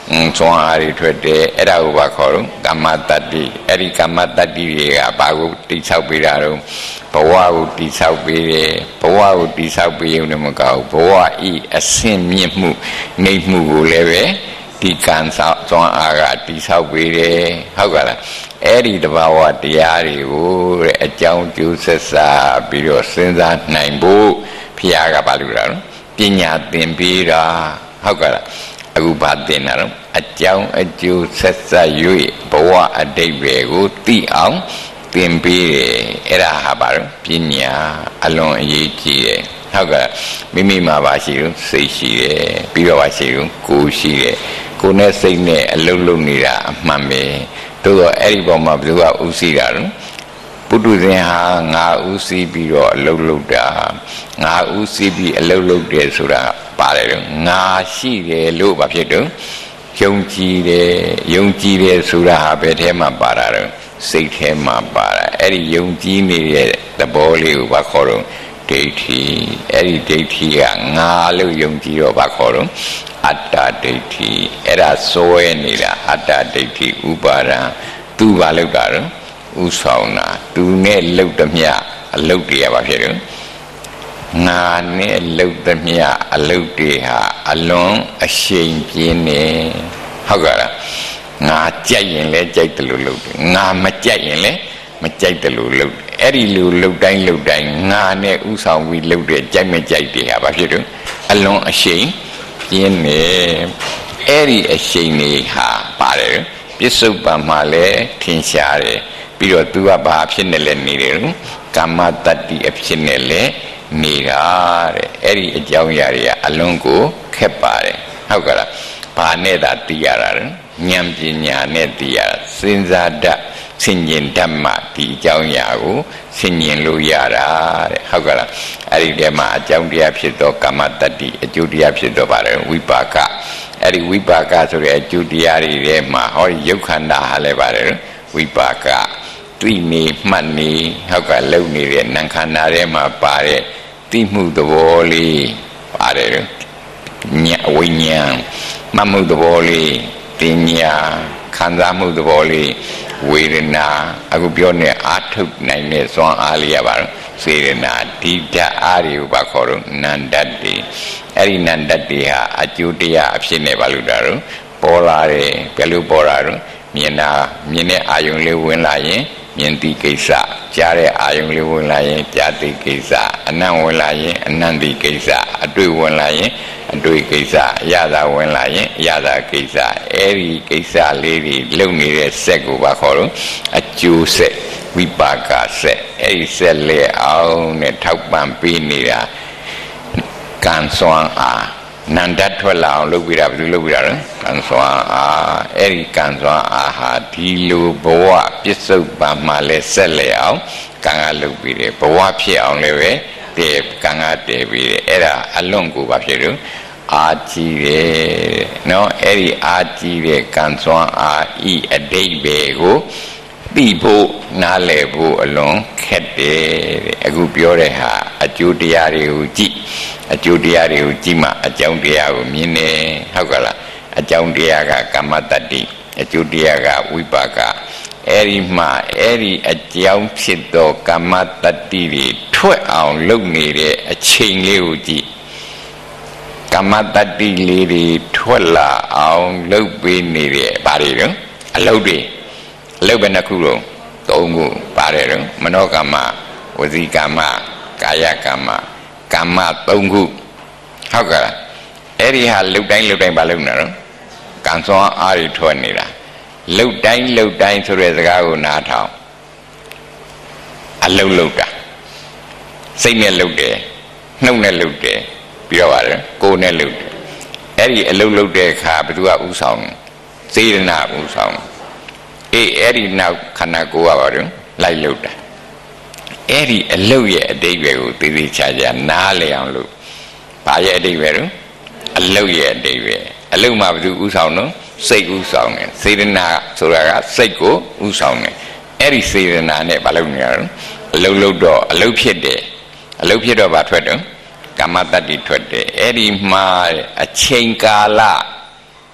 စွမ်းအားတွေထွက်တယ်အဲ့ဒါကိုပါခေါ်တော့ကမ္မတတ္တိအဲ့ဒီကမ္မတတ္တိတွေကဘာကိုတိဆောက်ပေးတာတော့ဘဝကိုတိဆောက်ပေးတယ်ဘဝကိုတိဆောက်ပေးရုံနဲ့မကောက်ဘဝဤအစင်မြင့်မှုနေမှုကိုလည်းပဲဒီကံဆောင်စွမ်းအားကတိဆောက်ပေးတယ်ဟုတ်ကလားအဲ့ဒီတဘာဝတရားတွေကိုတဲ့အကြောင်းကျိုးဆက်စားပြီးတော့စဉ်းစားနိုင်ဖို့ဖျားကဘာလို့လဲပညာသင်ပေးတာဟုတ်ကလားအခုဘာသင်တာတော့အကြောင်းအကျိုးဆက်ဆက်၍ဘဝအတိတ်ပဲကိုသိအောင်သင်ပေးတယ်အဲ့ဒါဟာဘာလို့ပညာအလွန်အရေးကြီးတယ်ဟုတ်ကဲ့မိမိမှာပါရှိလို့စိတ်ရှိတယ်ပြီးတော့ပါရှိလို့ကိုယ်ရှိတယ်ကိုယ်နဲ့စိတ်နဲ့အလုံးလုံးနေတာအမှန်ပဲတို့တော့အဲ့ဒီပေါ်မှာဘယ်သူကဥသိတာလဲပုထုဇဉ်ဟာငါဥသိပြီးတော့အလုံးလုံးတာငါဥသိပြီးအလုံးလုံးတယ်ဆိုတာပါတယ်တော့ငါရှိတယ်လို့ဘာဖြစ်တော့ယုံကြည်တယ်ယုံကြည်တယ်ဆိုတာဟာဘယ်ထဲမှာပါတာတော့စိတ်ထဲမှာပါတာအဲ့ဒီယုံကြည်နေတဲ့သဘောလေးကိုဘာခေါ်တော့ဒိဋ္ဌိအဲ့ဒီဒိဋ္ဌိကငါလို့ယုံကြည်တော့ဘာခေါ်တော့အတ္တဒိဋ္ဌိအဲ့ဒါစွဲနေတာအတ္တဒိဋ္ဌိဥပါဒံသူဘာလို့တာတော့ဥဆောင်တာသူနဲ့လှုပ်သမျှအလုတ်တွေကဘာဖြစ်တော့ငါနဲ့လှုပ်သမျှအလုတ်တွေဟာအလွန်အရှိန်ပြင်းနေဟုတ်ကဲ့လားငါကြိုက်ရင်လည်းကြိုက်တယ်လို့လှုပ်တယ်ငါမကြိုက်ရင်လည်းမကြိုက်တယ်လို့လှုပ်တယ်အဲ့ဒီလိုလှုပ်တိုင်းလှုပ်တိုင်းငါနဲ့ဥဆောင်ပြီးလှုပ်တဲ့ကြိုက်မကြိုက်တွေဟာဘာဖြစ်တော့အလွန်အရှိန်ပြင်းနေအဲ့ဒီအရှိန်တွေဟာပါတယ်ပြစ္ဆုတ်ပံမှာလည်းထင်ရှားတယ်ပြီးတော့သူကဘာဖြစ်နေလဲနေတယ်ကမ္မတတ္တိအဖြစ်နဲ့လည်းနေတာတဲ့အဲ့ဒီအကြောင်းအရာတွေကအလွန်ကိုခက်ပါတယ်ဟုတ်ကဲ့လားဘာနဲ့သာသိရတာလဲဉာဏ်ပညာနဲ့သိရတာစဉ်းစားတတ်ဆင်ញင်တတ်မှဒီအကြောင်းအရာကိုဆင်ញင်လို့ရတာတဲ့ဟုတ်ကဲ့လားအဲ့ဒီထဲမှာအကြောင်းတရားဖြစ်သောကမ္မတတ္တိအကျိုးတရားဖြစ်သောပါတယ်ဝိပါကအဲ့ဒီဝိပါကဆိုတဲ့အကျိုးတရားတွေထဲမှာဟောဒီရုပ်ခန္ဓာဟာလည်းပါတယ်ဝိပါကသိနေမှတ်နေဟုတ်ကဲ့လုံနေတဲ့နာမ်ခန္ဓာထဲမှာပါတဲ့သိမှုသဘောလေးပါတယ်ညဝိညာဉ်မှတ်မှုသဘောလေးတင်ညာခံစားမှုသဘောလေးဝေဒနာအခုပြောနေအာထုတ်နိုင်တဲ့စွမ်းအားလေးရပါတော့စေရနာဒီဓာတ်အားတွေကိုပါခေါ်တော့နန္တတ္တိအဲ့ဒီနန္တတ္တိဟာအကျိုးတရားအဖြစ်နဲ့ဘာလို့တာတော့ပေါ်လာတယ်ဘယ်လိုပေါ်လာတော့မြင်တာမြင်တဲ့အာယုံလေးဝင်လာရင်မြင်သိကိစ္စကြားတဲ့အာယုံလေးဝင်လာရင်ကြားသိကိစ္စအနံ့ဝင်လာရင်အနံ့သိကိစ္စအတွေ့ဝင်လာရင်အတွေ့ကိစ္စအရသာဝင်လာရင်အရသာကိစ္စအဲ့ဒီကိစ္စလေးတွေလုံနေတဲ့စက်ကိုပါခေါ်တော့အကျိုးဆက်ဝိပါကဆက်အဲ့ဒီဆက်လေအောင်နဲ့ထောက်ပံ့ပေးနေတာကံစွမ်းအားနန္တထွက်လာအောင်လုပ်ပြတာဘယ်လိုလုပ်ပြတာလဲကံစွမ်းအားအဲ့ဒီကံစွမ်းအားဟာဒီလိုဘဝပြစ္ဆုတ်ပံမှာလဲဆက်လေအောင်ကံကလုပ်ပြီးတယ်ဘဝဖြစ်အောင်လည်းပဲတည်ကံကတည်ပြီးတယ်အဲ့ဒါအလွန်ကိုပါဖြစ်လို့အာကြီးတယ်နော်အဲ့ဒီအာကြီးတဲ့ကံစွမ်းအားဤအတိတ်ပဲကိုသိဖို့နားလည်ဖို့အလွန်ခက်တယ်အခုပြောတဲ့ဟာအကျိုးတရားတွေကိုကြည့်အကျိုးတရားတွေကိုကြည့်မှအကြောင်းတရားကိုမြင်နေဟုတ်ကလားအကြောင်းတရားကကမ္မတတ္တိအကျိုးတရားကဝိပါကအဲ့ဒီမှာအဲ့ဒီအကြောင်းဖြစ်သောကမ္မတတ္တိတွေထွက်အောင်လုပ်နေတဲ့အချိန်လေးကိုကြည့်ကမ္မတတ္တိလေးတွေထွက်လာအောင်လုပ်ပေးနေတဲ့ဘာတွေလဲအလုပ်တွေအလုပ်ပဲနှစ်ခုတော့သုံးခုပါတယ်တော့မနောကမ္မဝစီကမ္မကာယကမ္မကမ္မသုံးခုဟုတ်ကဲ့အဲ့ဒီဟာလှုပ်တိုင်းလှုပ်တိုင်းဘာလုပ်နေတော့ကံစွမ်းအားတွေထွက်နေတာလှုပ်တိုင်းလှုပ်တိုင်းဆိုတဲ့စကားကိုနားထောင်အလှုပ်လှုပ်တာစိတ်နဲ့လှုပ်တယ်နှုတ်နဲ့လှုပ်တယ်ပြီးတော့ပါတယ်ကိုယ်နဲ့လှုပ်တယ်အဲ့ဒီအလှုပ်လှုပ်တဲ့အခါဘယ်သူကဥဆောင်စေရနာဥဆောင်အေးအဲ့ဒီနောက်ခန္ဓာကိုယ်ကပါတယ်လိုက်လှုပ်တာအဲ့ဒီအလုတ်ရဲ့အတိတ်ပဲကိုသိသိချာချာနားလည်အောင်လို့ဘာရဲ့အတိတ်ပဲတော့အလုတ်ရဲ့အတိတ်ပဲအလုတ်မှာဘယ်သူဥဆောင်တော့စိတ်ဥဆောင်တယ်စေတနာဆိုတာကစိတ်ကိုဥဆောင်တယ်အဲ့ဒီစေတနာနဲ့ဘာလုပ်နေရတော့အလုတ်လုတ်တော့အလုတ်ဖြစ်တယ်အလုတ်ဖြစ်တော့ဘာထွက်တော့ကမ္မတတ္တိထွက်တယ်အဲ့ဒီမှာအချိန်ကာလ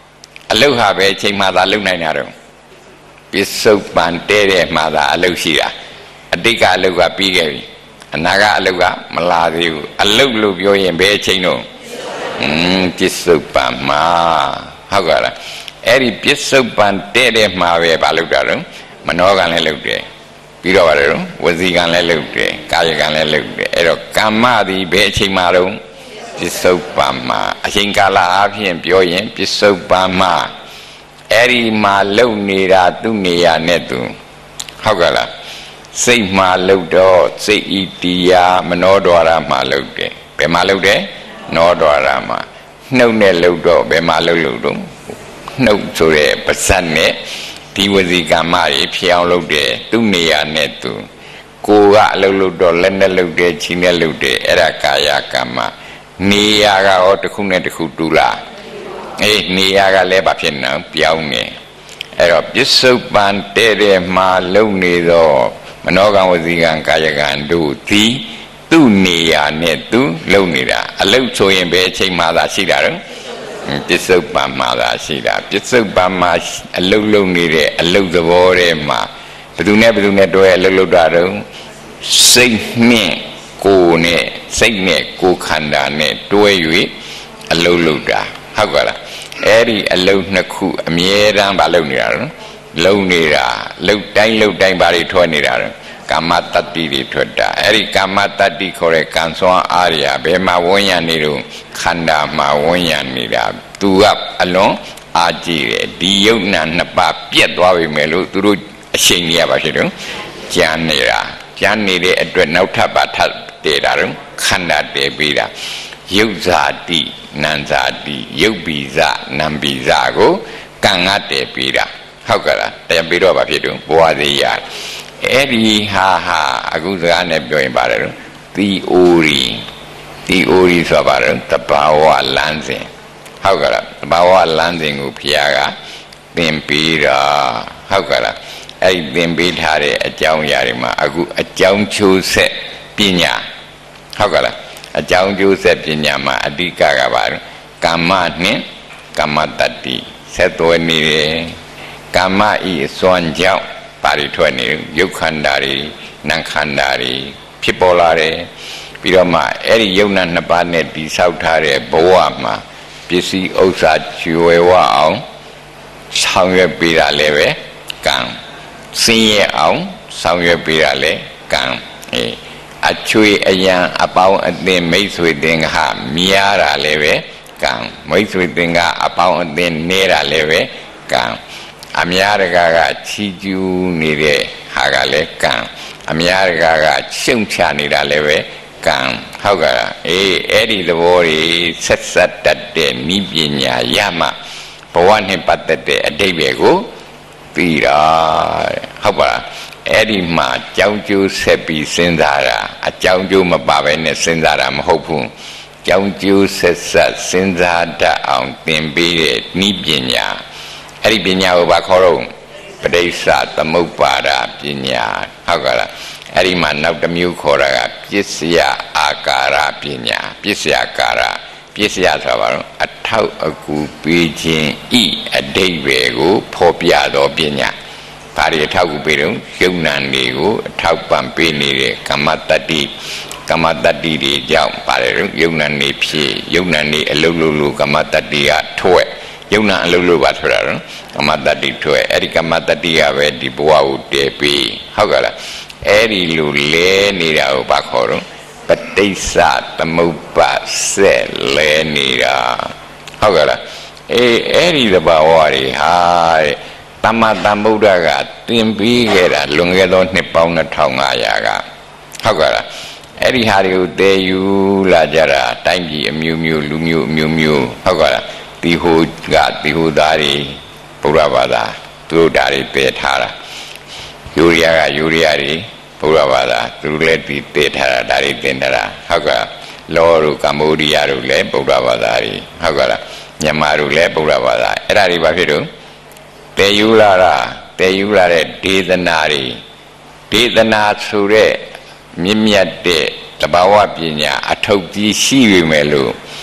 အလုဟာပဲအချိန်မှသာလုံနိုင်တာတော့ပစ္စုပန်တဲတဲ့မှသာအလုရှိတာအတိတ်ကအလုကပြီးခဲ့ပြီအနာကအလုကမလာသေးဘူးအလုလို့ပြောရင်ဘယ်အချိန်တော့อืมပစ္စုပန်မှာဟုတ်ကဲ့လားအဲ့ဒီပစ္စုပန်တဲ့တဲ့မှာပဲဘာလုပ်တာတော့မနောကံလည်းလုပ်တယ်ပြီးတော့ပါတယ်တော့ဝစီကံလည်းလုပ်တယ်ကာယကံလည်းလုပ်တယ်အဲ့တော့ကမ္မသည်ဘယ်အချိန်မှာတော့ပစ္စုပန်မှာအချိန်ကာလအားဖြင့်ပြောရင်ပစ္စုပန်မှာအဲ့ဒီမှာလုံနေတာသူ့နေရာနဲ့သူဟုတ်ကဲ့လားစိတ်မှာလုံတော့စိတ်ဤတရားမနောဒွါရမှာလုံတယ်ဘယ်မှာလုံတယ်နောဒွါရမှာနှုတ်နဲ့လုံတော့ဘယ်မှာလုံလို့တော့နှုတ်ဆိုတဲ့ပါးစပ်နဲ့ဒီဝစီကမ္မတွေဖြစ်အောင်လုပ်တယ်သူ့နေရာနဲ့သူကိုယ်ကအလုပ်လုပ်တော့လက်နဲ့လုပ်တယ်ခြေနဲ့လုပ်တယ်အဲ့ဒါကာယကမ္မနေရာကရောတစ်ခုနဲ့တစ်ခုတူလားအေးနေရာကလည်းဘာဖြစ်နေပြောင်းနေအဲ့တော့ပစ္စုပန်တဲ့တဲ့မှာလုံနေတော့မနောကံဝစီကံကာယကံတို့သည်သူ့နေရာနဲ့သူလုံနေတာအလုပ်ဆိုရင်ဘယ်အချိန်မှသာရှိတာတော့ပစ္စုပန်မှာသာရှိတာပစ္စုပန်မှာအလုတ်လုံနေတဲ့အလုတ်သဘောထဲမှာဘယ်သူနဲ့ဘယ်သူနဲ့တွဲအလုတ်လုတ်တာတော့စိတ်နဲ့ကိုယ်နဲ့စိတ်နဲ့ကိုယ်ခန္ဓာနဲ့တွဲ၍အလုတ်လုတ်တာဟုတ်ကဲ့လားအဲ့ဒီအလုတ်နှစ်ခုအမြဲတမ်းမလုပ်နေတာတော့လုံနေတာလုတ်တိုင်းလုတ်တိုင်းဘာတွေထွက်နေတာတော့ကာမတတ္တိတွေထွက်တာအဲ့ဒီကာမတတ္တိခေါ်တဲ့ကံစွမ်းအားရဘယ်မှာဝန်းရနေတော့ခန္ဓာမှာဝန်းရနေတာသူကအလွန်အားကြီးတယ်ဒီယုတ်နာနှစ်ပါးပြက်သွားပြီမယ်လို့သူတို့အရှိန်ကြီးရပါဖြစ်တော့ကြမ်းနေတာကြမ်းနေတဲ့အတွက်နောက်ထပ်ပါထပ်တည်တာတော့ခန္ဓာတည်ပြီးတာယုတ်ဇာတိနံဇာတိယုတ်ပိဇနံပိဇကိုကံကတည်ပြီးတာဟုတ်ကဲ့လားတည်ပြီးတော့ပါဖြစ်တော့ဘဝသေးရအဲ့ဒီဟာဟာအခုစကားနဲ့ပြောရင်ပါတယ်တော့သီအိုရီသီအိုရီဆိုပါတော့တဘာဝလမ်းစဉ်ဟုတ်ကဲ့လားတဘာဝလမ်းစဉ်ကိုဘုရားကသင်ပေးတာဟုတ်ကဲ့လားအဲ့ဒီသင်ပေးထားတဲ့အကြောင်းအရာတွေမှာအခုအကြောင်းချိုးဆက်ပညာဟုတ်ကဲ့လားအကြောင်းကျိုးဆက်ပညာမှာအဓိကကပါတော့ကာမနှင့်ကာမတတ္တိဆက်သွယ်နေတယ်ကာမဤအစွမ်းကြောင့်ပါရီထွက်နေရုပ်ခန္ဓာတွေနာမ်ခန္ဓာတွေဖြစ်ပေါ်လာတယ်ပြီးတော့မှအဲ့ဒီယုံနာနှစ်ပါးနဲ့တည်ဆောက်ထားတဲ့ဘဝမှာပစ္စည်းဥစ္စာကျွယ်ဝအောင်ဆောင်ရွက်ပေးတာလည်းပဲကံစင်းရဲအောင်ဆောင်ရွက်ပေးတာလည်းကံအေးအချွေအယံအပေါင်းအသင်းမိတ်ဆွေတင်ကမြားတာလည်းပဲကံမိတ်ဆွေတင်ကအပေါင်းအသင်းနေတာလည်းပဲကံအများတကာကချီးကျူးနေတဲ့ဟာကလည်းကံအများတကာကရှုံချနေတာလည်းပဲကံဟုတ်ကဲ့လားအေးအဲ့ဒီသဘောတွေဆက်ဆက်တတ်တဲ့နိပညာရမှဘဝနဲ့ပတ်သက်တဲ့အဓိပ္ပာယ်ကိုသိတာဟုတ်ပါလားအဲ့ဒီမှာကြောင်းကျိုးဆက်ပြီးစဉ်းစားတာအကြောင်းကျိုးမပါဘဲနဲ့စဉ်းစားတာမဟုတ်ဘူးကြောင်းကျိုးဆက်ဆက်စဉ်းစားတတ်အောင်သင်ပေးတဲ့နိပညာအဲ့ဒီပညာကိုဘာခေါ်တော့ပဋိစ္စသမုပ္ပါဒပညာဟုတ်ကဲ့လားအဲ့ဒီမှာနောက်တစ်မျိုးခေါ်တာကပစ္စယအာကာရပညာပစ္စယကာရပစ္စယဆိုတာဘာလို့အထောက်အကူပေးခြင်းဤအဓိပ္ပာယ်ကိုဖော်ပြသောပညာဘာတွေအထောက်အကူပေးတော့ယုံနာတွေကိုအထောက်ပံ့ပေးနေတဲ့ကမ္မတတ္တိကမ္မတတ္တိတွေကြောင့်ပါတယ်တော့ယုံနာနေဖြစ်ယုံနာနေအလုံးလုံးလို့ကမ္မတတ္တိကထွက်ယုံနာအလုံးလို့ပါဆိုတာတော့ကမ္မတတ္တိထွက်အဲ့ဒီကမ္မတတ္တိကပဲဒီဘဝကိုတည်ပြီးဟုတ်ကဲ့လားအဲ့ဒီလိုလဲနေတာကိုဘာခေါ်တော့ပဋိစ္စသမုပ္ပါဆက်လဲနေတာဟုတ်ကဲ့လားအေးအဲ့ဒီသဘာဝတွေဟာတမ္မာသမ္ဗုဒ္ဓကသင်ပြီးခဲ့တာလွန်ခဲ့သောနှစ်ပေါင်းနှစ်ထောင်ငါးရာကဟုတ်ကဲ့လားအဲ့ဒီဟာတွေကိုတည်ယူလာကြတာတိုင်းပြည်အမျိုးမျိုးလူမျိုးအမျိုးမျိုးဟုတ်ကဲ့လားဒီဟိုကဒီဟိုသားတွေဗုဒ္ဓဘာသာသူတို့ဓာတ်တွေတည်ထားတာယူရီးယားကယူရီးယားတွေဗုဒ္ဓဘာသာသူတို့လည်းဒီတည်ထားတာဓာတ်တွေတင်ထားတာဟုတ်ကဲ့လောတို့ကမ္ဘောဒီးယားတို့လည်းဗုဒ္ဓဘာသာတွေဟုတ်ကဲ့လားမြန်မာတို့လည်းဗုဒ္ဓဘာသာအဲ့ဒါတွေဘာဖြစ်တော့တည်ယူလာတာတည်ယူလာတဲ့ဒေသနာတွေဒေသနာဆိုတဲ့မြင့်မြတ်တဲ့တဘာဝပညာအထုတ်ကြီးရှိပြီမယ်လို့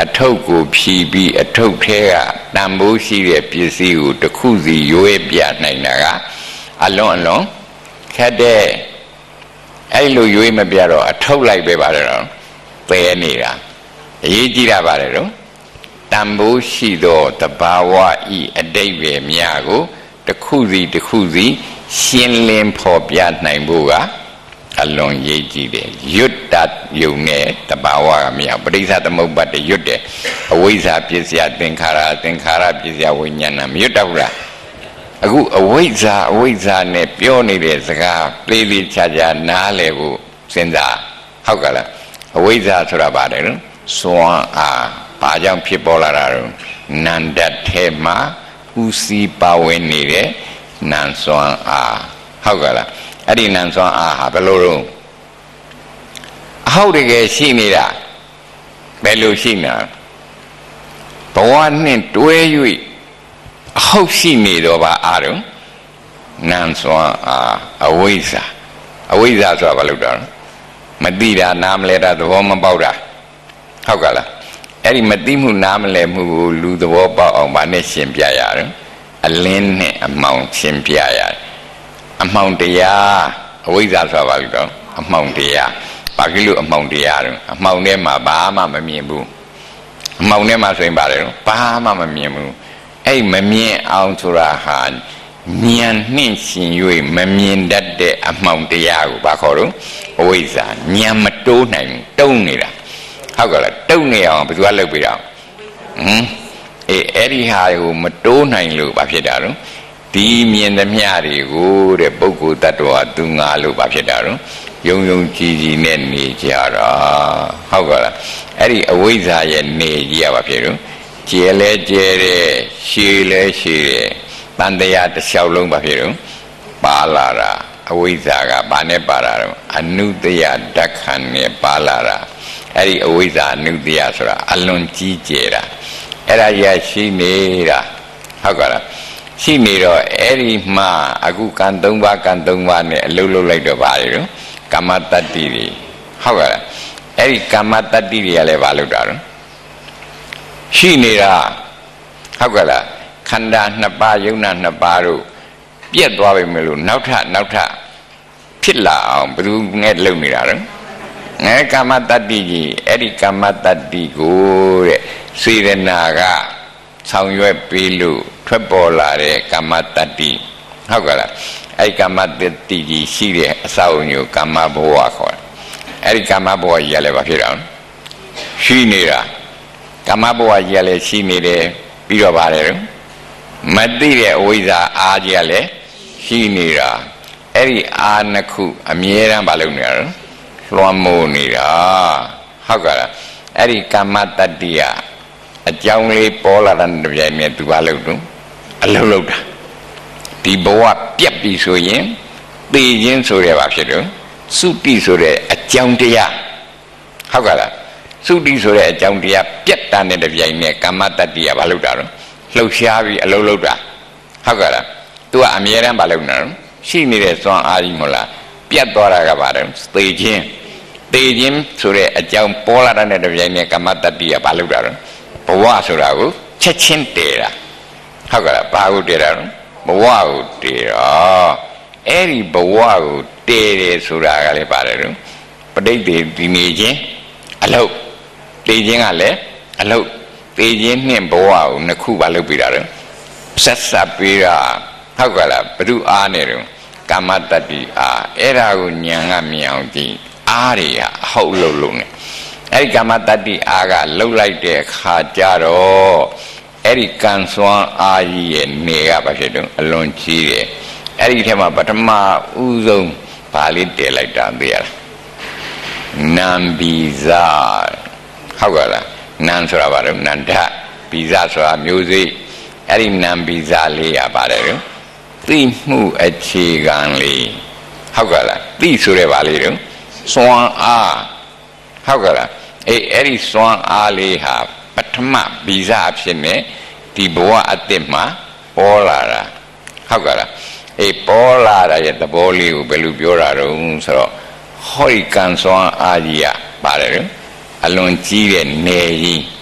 အထုပ်ကိုဖြီးပြီးအထုပ်ထဲကတန်ဖိုးရှိတဲ့ပစ္စည်းကိုတစ်ခုစီရွေးပြနိုင်တာကအလွန်အလွန်ခက်တဲ့အဲ့လိုရွေးမပြတော့အထုပ်လိုက်ပဲပါတယ်တော့ပယ်နေတာအရေးကြီးတာပါတယ်တော့တန်ဖိုးရှိသောတဘာဝဤအတိတ်ပဲများကိုတစ်ခုစီတစ်ခုစီရှင်းလင်းဖော်ပြနိုင်ဖို့ကအလွန်ရေးကြည့်တယ်ရွတ်တတ်ယုံနဲ့တဘာဝကမရပရိစ္ဆသမုပ္ပါဒ်ရွတ်တယ်အဝိဇ္ဇာပစ္စယသင်္ခါရသင်္ခါရပစ္စယဝိညာဏမရွတ်တော့ဘူးလားအခုအဝိဇ္ဇာအဝိဇ္ဇာနဲ့ပြောနေတဲ့စကားလေးလေးခြားခြားနားလည်ဖို့စဉ်းစားဟုတ်ကလားအဝိဇ္ဇာဆိုတာပါတယ်နော်စွမ်းအားဘာကြောင့်ဖြစ်ပေါ်လာတာလဲနန္တထဲမှာဥစီပါဝင်နေတဲ့နံစွမ်းအားဟုတ်ကလားအဲ့ဒီနံစွမ်းအားဟာဘယ်လိုလဲအဟုတ်တကယ်ရှိနေတာဘယ်လိုရှိနေတာဘဝနဲ့တွဲ၍အဟုတ်ရှိနေတော့ပါအားတော့နံစွမ်းအားအဝိဇ္ဇာအဝိဇ္ဇာဆိုတာဘာလို့တော့မသိတာနားမလဲတာသဘောမပေါက်တာဟုတ်ကလားအဲ့ဒီမသိမှုနားမလဲမှုကိုလူသဘောပေါက်အောင်ဗာနဲ့ရှင်းပြရတယ်အလင်းနဲ့အမှောင်ရှင်းပြရတယ်အမှောင်တရားအဝိဇ္ဇာဆိုတာဘာလို့တော့အမှောင်တရားဘာဖြစ်လို့အမှောင်တရားတော့အမှောင်ထဲမှာဘာမှမမြင်ဘူးအမှောင်ထဲမှာဆိုရင်ပါတယ်တော့ဘာမှမမြင်ဘူးအဲ့မမြင်အောင်ဆိုတာဟာဉာဏ်နှင့်ရှင်၍မမြင်တတ်တဲ့အမှောင်တရားကိုဘာခေါ်တော့အဝိဇ္ဇာဉာဏ်မတိုးနိုင်တုံးနေတာဟုတ်ကဲ့လားတုံးနေအောင်ဘယ်သူကလုပ်ပေးတာဟမ်အေးအဲ့ဒီဟာကိုမတိုးနိုင်လို့ဘာဖြစ်တာတော့ဒီမြင်သမျှတွေကိုတဲ့ပုဂ္ဂိုလ်တ attva သူငါလို့ဘာဖြစ်တာတော့ယုံယုံကြည်ကြည်နဲ့နေကြတာဟုတ်ကဲ့လားအဲ့ဒီအဝိဇ္ဇာရဲ့နေကြီးကဘာဖြစ်တော့ကျဲလဲကျဲတယ်ရှည်လဲရှည်တယ်တန်တရားတစ်လျှောက်လုံးဘာဖြစ်တော့ပါလာတာအဝိဇ္ဇာကဘာနဲ့ပါလာတော့အနုတ္တယဓက္ခံနဲ့ပါလာတာအဲ့ဒီအဝိဇ္ဇာအနုတ္တယဆိုတာအလွန်ကြီးကျယ်တာအဲ့ဒါရရှိနေတာဟုတ်ကဲ့လားရှိနေတော့အဲ့ဒီမှအခုကံသုံးပါးကံသုံးပါးနဲ့အလုံးလုံးလိုက်တော့ပါလေတော့ကမ္မတတ္တိတွေဟုတ်ကဲ့လားအဲ့ဒီကမ္မတတ္တိတွေကလည်းဘာလို့တာတော့ရှိနေတာဟုတ်ကဲ့လားခန္ဓာနှစ်ပါးယုံနာနှစ်ပါးတို့ပြက်သွားပြီမလို့နောက်ထပ်နောက်ထပ်ဖြစ်လာအောင်ဘယ်သူငဲ့လုံနေတာတော့ငဲကမ္မတတ္တိကြီးအဲ့ဒီကမ္မတတ္တိကိုတဲ့စေရနာကဆောင်ရွက်ပြီးလို့ထွက်ပေါ်လာတဲ့ကမ္မတတ္တိဟုတ်ကဲ့လားအဲ့ဒီကမ္မတတ္တိကြီးရှိတဲ့အစာအုံကိုကမ္မဘဝခေါ်တယ်အဲ့ဒီကမ္မဘဝကြီးကလည်းဘာဖြစ်တာလဲရှိနေတာကမ္မဘဝကြီးကလည်းရှိနေတယ်ပြီးတော့ပါတယ်မသိတဲ့အဝိဇ္ဇာအားကြီးကလည်းရှိနေတာအဲ့ဒီအားနှစ်ခုအမြဲတမ်းမလုပ်နေတာလွှမ်းမိုးနေတာဟုတ်ကဲ့လားအဲ့ဒီကမ္မတတ္တိကအကြောင်းလေးပေါ်လာတဲ့ပြိုင်နဲ့သူဘာလုပ်တော့အလုံးလုံးတာဒီဘဝပြက်ပြီဆိုရင်သိခြင်းဆိုရပါဖြစ်တော့သုတိဆိုတဲ့အကြောင်းတရားဟုတ်ကဲ့လားသုတိဆိုတဲ့အကြောင်းတရားပြက်တာနဲ့တပြိုင်နဲ့ကမ္မတတ္တိကဘာလုပ်တာတော့လှုပ်ရှားပြီးအလုံးလုံးတာဟုတ်ကဲ့လားသူကအမြဲတမ်းဘာလုပ်နေတော့ရှိနေတဲ့စွမ်းအားကြီးမလားပြတ်သွားတာကဘာလဲသိခြင်းသိခြင်းဆိုတဲ့အကြောင်းပေါ်လာတဲ့တပြိုင်နဲ့ကမ္မတတ္တိကဘာလုပ်တာတော့ဘဝဆိုတာကိုချက်ချင်းတည်တာဟုတ်ကဲ့လားဘာကိုတည်တာတော့ဘဝကိုတည်တော့အဲ့ဒီဘဝကိုတည်တယ်ဆိုတာကလည်းပါတယ်တော့ပဋိသေဒီနေခြင်းအလုပ်တည်ခြင်းကလည်းအလုပ်တည်ခြင်းနှင့်ဘဝကိုနှစ်ခုဘာလုပ်ပြီးတာတော့ဆက်ဆက်ပြီးတာဟုတ်ကဲ့လားဘု து အားနေတော့ကမ္မတတ္တိအားအဲ့ဒါကိုဉာဏ်ကမြင်အောင်ကြည့်အားတွေကအဟုတ်လို့လို့နေအဲ့ဒီကမ္မတတ္တိအားကလှုပ်လိုက်တဲ့အခါကျတော့အဲ့ဒီကံစွမ်းအားကြီးရဲ့နေကဘာဖြစ်တော့အလွန်ကြီးတယ်အဲ့ဒီထဲမှာပထမဦးဆုံးဗာလေးတည်လိုက်တာသိရလားနံဘီဇာဟုတ်ကဲ့လားနံဆိုတာဘာလို့နန္ဒဘီဇာဆိုတာမျိုးစိအဲ့ဒီနံဘီဇာလေးရပါတယ်လို့သိမှုအခြေခံလေးဟုတ်ကဲ့လားသိဆိုတဲ့ဗာလေးတော့စွမ်းအားဟုတ်ကဲ့လားအေးအဲ့ဒီစွမ်းအားလေးဟာပထမဗီဇအဖြစ်နဲ့ဒီဘဝအတ္တမှာပေါ်လာတာဟုတ်ကဲ့လားအေးပေါ်လာတဲ့သဘောလေးကိုဘယ်လိုပြောတာတော့ဆိုတော့ဟောဒီကံစွမ်းအားကြီးကပါတယ်အလွန်ကြီးတဲ့နေကြီး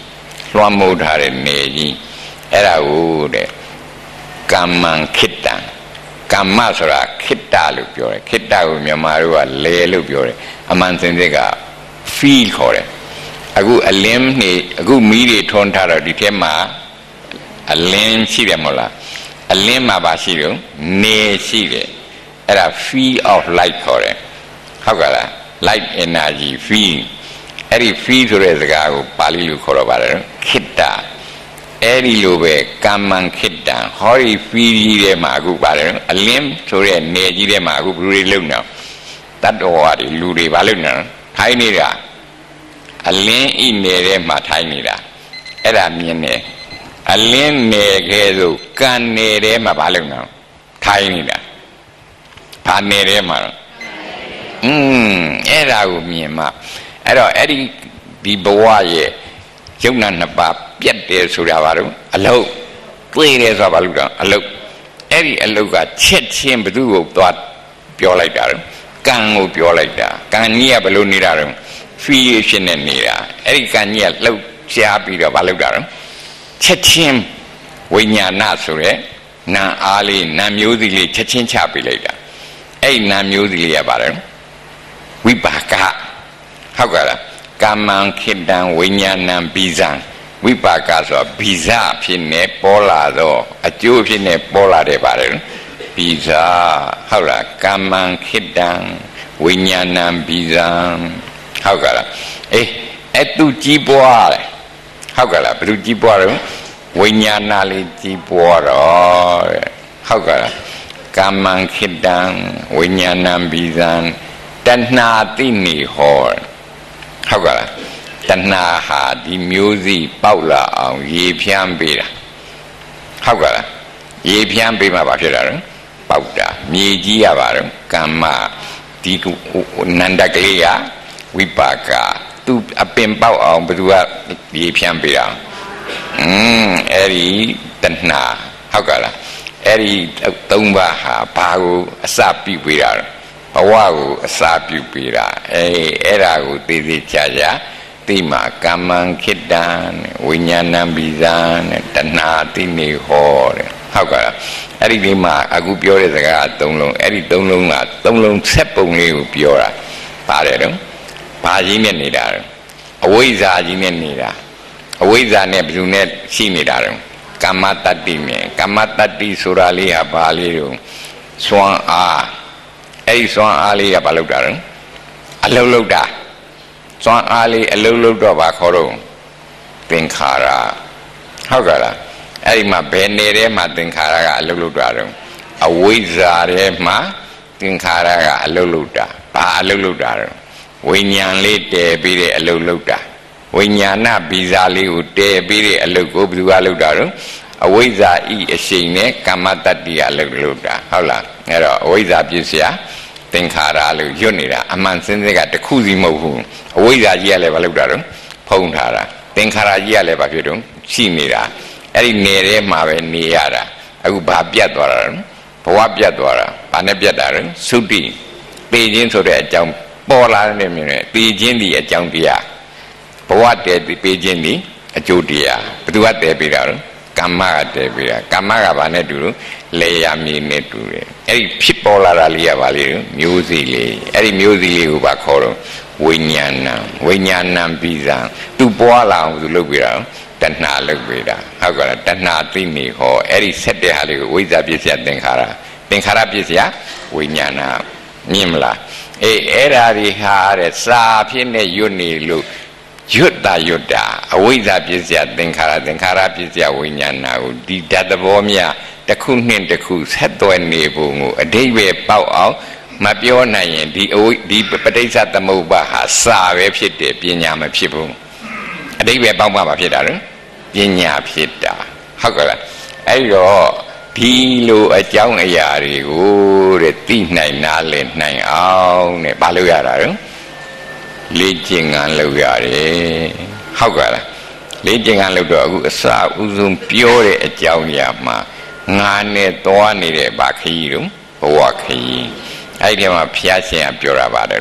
လွှမ်းမိုးထားတဲ့နေကြီးအဲ့ဒါကိုတဲ့ကမ္မံခိတ္တံကမ္မဆိုတာခိတ္တလို့ပြောတယ်ခိတ္တကိုမြန်မာတို့ကလေလို့ပြောတယ်အမှန်စင်စစ်က feel ခေါ်တယ်အခုအလင်းနေအခုမီးတွေထွန်းထားတော့ဒီထဲမှာအလင်းရှိတယ်မဟုတ်လားအလင်းမှာပါရှိတော့နေရှိတယ်အဲ့ဒါ feel of light ခေါ်တယ်ဟုတ်ကလား light energy feel အဲ့ဒီ feel ဆိုတဲ့စကားကိုပါဠိလိုခေါ်တော့ပါတယ်ခိတ္တအဲ့ဒီလိုပဲကမ္မံခိတ္တံဟောဒီ feel ကြီးထဲမှာအခုပါတယ်အလင်းဆိုတဲ့နေကြီးထဲမှာအခုဘယ်လိုလုပ်နေတတ္တဝါတွေလူတွေဘာလုပ်နေထိုင်နေတာအလင်းဤနေတဲ့မှာထိုင်နေတာအဲ့ဒါမြင်တယ်အလင်းနေခဲ့သို့ကံနေတဲ့မှာဘာလုပ်နေထိုင်နေတာဘာနေတဲ့မှာอืมအဲ့ဒါကိုမြင်မှအဲ့တော့အဲ့ဒီဒီဘဝရဲ့ယုံနာနှစ်ပါးပြတ်တယ်ဆိုတာဘာလို့အလုတ်တွေးတယ်ဆိုတာဘာလို့တော့အလုတ်အဲ့ဒီအလုတ်ကချက်ချင်းဘသူ့ကိုသွားပြောလိုက်တာကံကိုပြောလိုက်တာကံကြီးကဘယ်လိုနေတာတော့ feel ဖြစ်နေနေတာအဲ့ဒီကံကြီးကလှုပ်ရှားပြီးတော့ဘာလုပ်တာတော့ချက်ချင်းဝိညာဏဆိုရဲနာအားလေးနာမျိုးစီလေးချက်ချင်းချပေးလိုက်တာအဲ့ဒီနာမျိုးစီလေးကဘာလဲဝိပါကဟုတ်ကဲ့လားကမ္မံခိတ္တံဝိညာဏံဘိဇံဝိပါကဆိုဘိဇဖြစ်နေပေါ်လာတော့အကျိုးဖြစ်နေပေါ်လာတယ်ပါတယ်ဘိဇဟုတ်လားကမ္မံခိတ္တံဝိညာဏံဘိဇံဟုတ်ကဲ့လားအေးအတူကြီးပွားတယ်ဟုတ်ကဲ့လားဘယ်သူကြီးပွားတော့ဝိညာဏလေးကြီးပွားတော့ဟုတ်ကဲ့လားကမ္မံခိတ္တံဝိညာဏံဘိဇံတဏှာတိနေဟောဟုတ်ကဲ့လားတဏှာဟာဒီမျိုးစီပေါက်လာအောင်ရေဖြန်းပေးတာဟုတ်ကဲ့လားရေဖြန်းပေးမှဘာဖြစ်တာလဲပေါက်တာမြေကြီးရပါတော့ကမ္မဒီနန္ဒကလေးကဝိပါကသူအပင်ပေါက်အောင်ဘယ်သူကရေဖြန်းပေးတာอืมအဲ့ဒီတဏှာဟုတ်ကဲ့လားအဲ့ဒီသုံးပါးဟာဘာကိုအစပြုပေးတာဘဝကိုအစာပြုပေးတာအဲအဲ့ဒါကိုသိသိချာချာသိမှကမ္မံခိတ္တံဝိညာဏံဘိဇံတဏှာတိနေဟောတဲ့ဟုတ်ကဲ့အဲ့ဒီဒီမှာအခုပြောတဲ့စကားသုံးလုံးအဲ့ဒီသုံးလုံးကသုံးလုံးဆက်ပုံလေးကိုပြောတာပါတယ်တော့ဘာကြီးနဲ့နေတာတော့အဝိဇ္ဇာကြီးနဲ့နေတာအဝိဇ္ဇာနဲ့ဘယ်သူနဲ့ရှိနေတာတော့ကမ္မတတ္တိနဲ့ကမ္မတတ္တိဆိုတာလေးဟာဘာလေးတော့စွမ်းအားအဲ့ဒီစွမ်းအားလေးကဘာလုပ်တာလဲအလုံးလုံးတာစွမ်းအားလေးအလုံးလုံးတော့ဘာခေါ်တော့သင်္ခါရဟုတ်ကဲ့လားအဲ့ဒီမှာဘယ်နေထဲမှာသင်္ခါရကအလုံးလုံးတာတော့အဝိဇ္ဇာထဲမှာသင်္ခါရကအလုံးလုံးတာဘာအလုံးလုံးတာတော့ဝိညာဉ်လေးတည်ပြီးတဲ့အလုံးလုံးတာဝိညာဏဘိဇာလေးကိုတည်ပြီးတဲ့အလုံးကိုဘယ်သူကလုံးတာတော့အဝိဇ္ဇာဤအရှိန်နဲ့ကမ္မတတ္တိကလုံးလုံးတာဟုတ်လားအဲ့တော့အဝိဇ္ဇာပြည့်စရာသင်္ခါရလို့ညွတ်နေတာအမှန်စင်းစစ်ကတခုစီမဟုတ်ဘူးအဝိဇ္ဇာကြီးကလည်းမလုပ်တာတော့ဖုံးထားတာသင်္ခါရကြီးကလည်းဘာဖြစ်တော့ရှိနေတာအဲ့ဒီနေထဲမှာပဲနေရတာအခုဘာပြတ်သွားတာဘဝပြတ်သွားတာဘာနဲ့ပြတ်တာလဲသုတိပေခြင်းဆိုတဲ့အကြောင်းပေါ်လာတဲ့မြင်တယ်ပေခြင်းဒီအကြောင်းတရားဘဝတည်ပေခြင်းဒီအကျိုးတရားဘယ်သူကတည်ပေးတာလဲကမ္မကတည်ပေးတာကမ္မကဘာနဲ့တူလို့လေယာမြေနဲ့တူတယ်အဲ့ဒီဖြစ်ပေါ်လာတာလေးကဘာလေးမျိုးစီလေးအဲ့ဒီမျိုးစီလေးကိုဘာခေါ်တော့ဝိညာဏံဝိညာဏံဘိဇံသူပွားလာအောင်သူလုပ်ပေးတာတဏှာလုပ်ပေးတာဟုတ်ကဲ့တဏှာသိနေဟောအဲ့ဒီဆက်တဲ့ဟာလေးကိုဝိဇ္ဇာပြည့်စရာသင်္ခါရသင်္ခါရပြည့်စရာဝိညာဏမြင်မလားအေးအဲ့ဓာတွေဟာတဲ့စာဖြစ်နေရွတ်နေလို့ရွတ်တာရွတ်တာအဝိဇ္ဇာပြည့်စရာသင်္ခါရသင်္ခါရပြည့်စရာဝိညာဏကိုဒီဓာတ်သဘောများတစ်ခုနှင့်တစ်ခုဆက်သွယ်နေပုံကိုအဓိပ္ပာယ်ပေါက်အောင်မပြောနိုင်ရင်ဒီအဝိဒီပဋိစ္စသမုပ္ပါဟာစာပဲဖြစ်တယ်ပညာမဖြစ်ဘူးအဓိပ္ပာယ်ပေါက်မှမဖြစ်တာလေပညာဖြစ်တာဟုတ်ကဲ့လားအဲ့တော့ဒီလိုအကြောင်းအရာတွေကိုတဲ့သိနိုင်နားလည်နိုင်အောင်တဲ့ဘာလို့ရတာလဲလေ့ကျင့်ခန်းလုပ်ရတယ်ဟုတ်ကဲ့လားလေ့ကျင့်ခန်းလုပ်တော့အခုအစအဦးဆုံးပြောတဲ့အကြောင်းအရာမှာငါနဲ့သွားနေတဲ့ဗာခရီးတို့ဘဝခရီးအဲ့ဒီမှာဘုရားရှင်ကပြောတာပါတယ်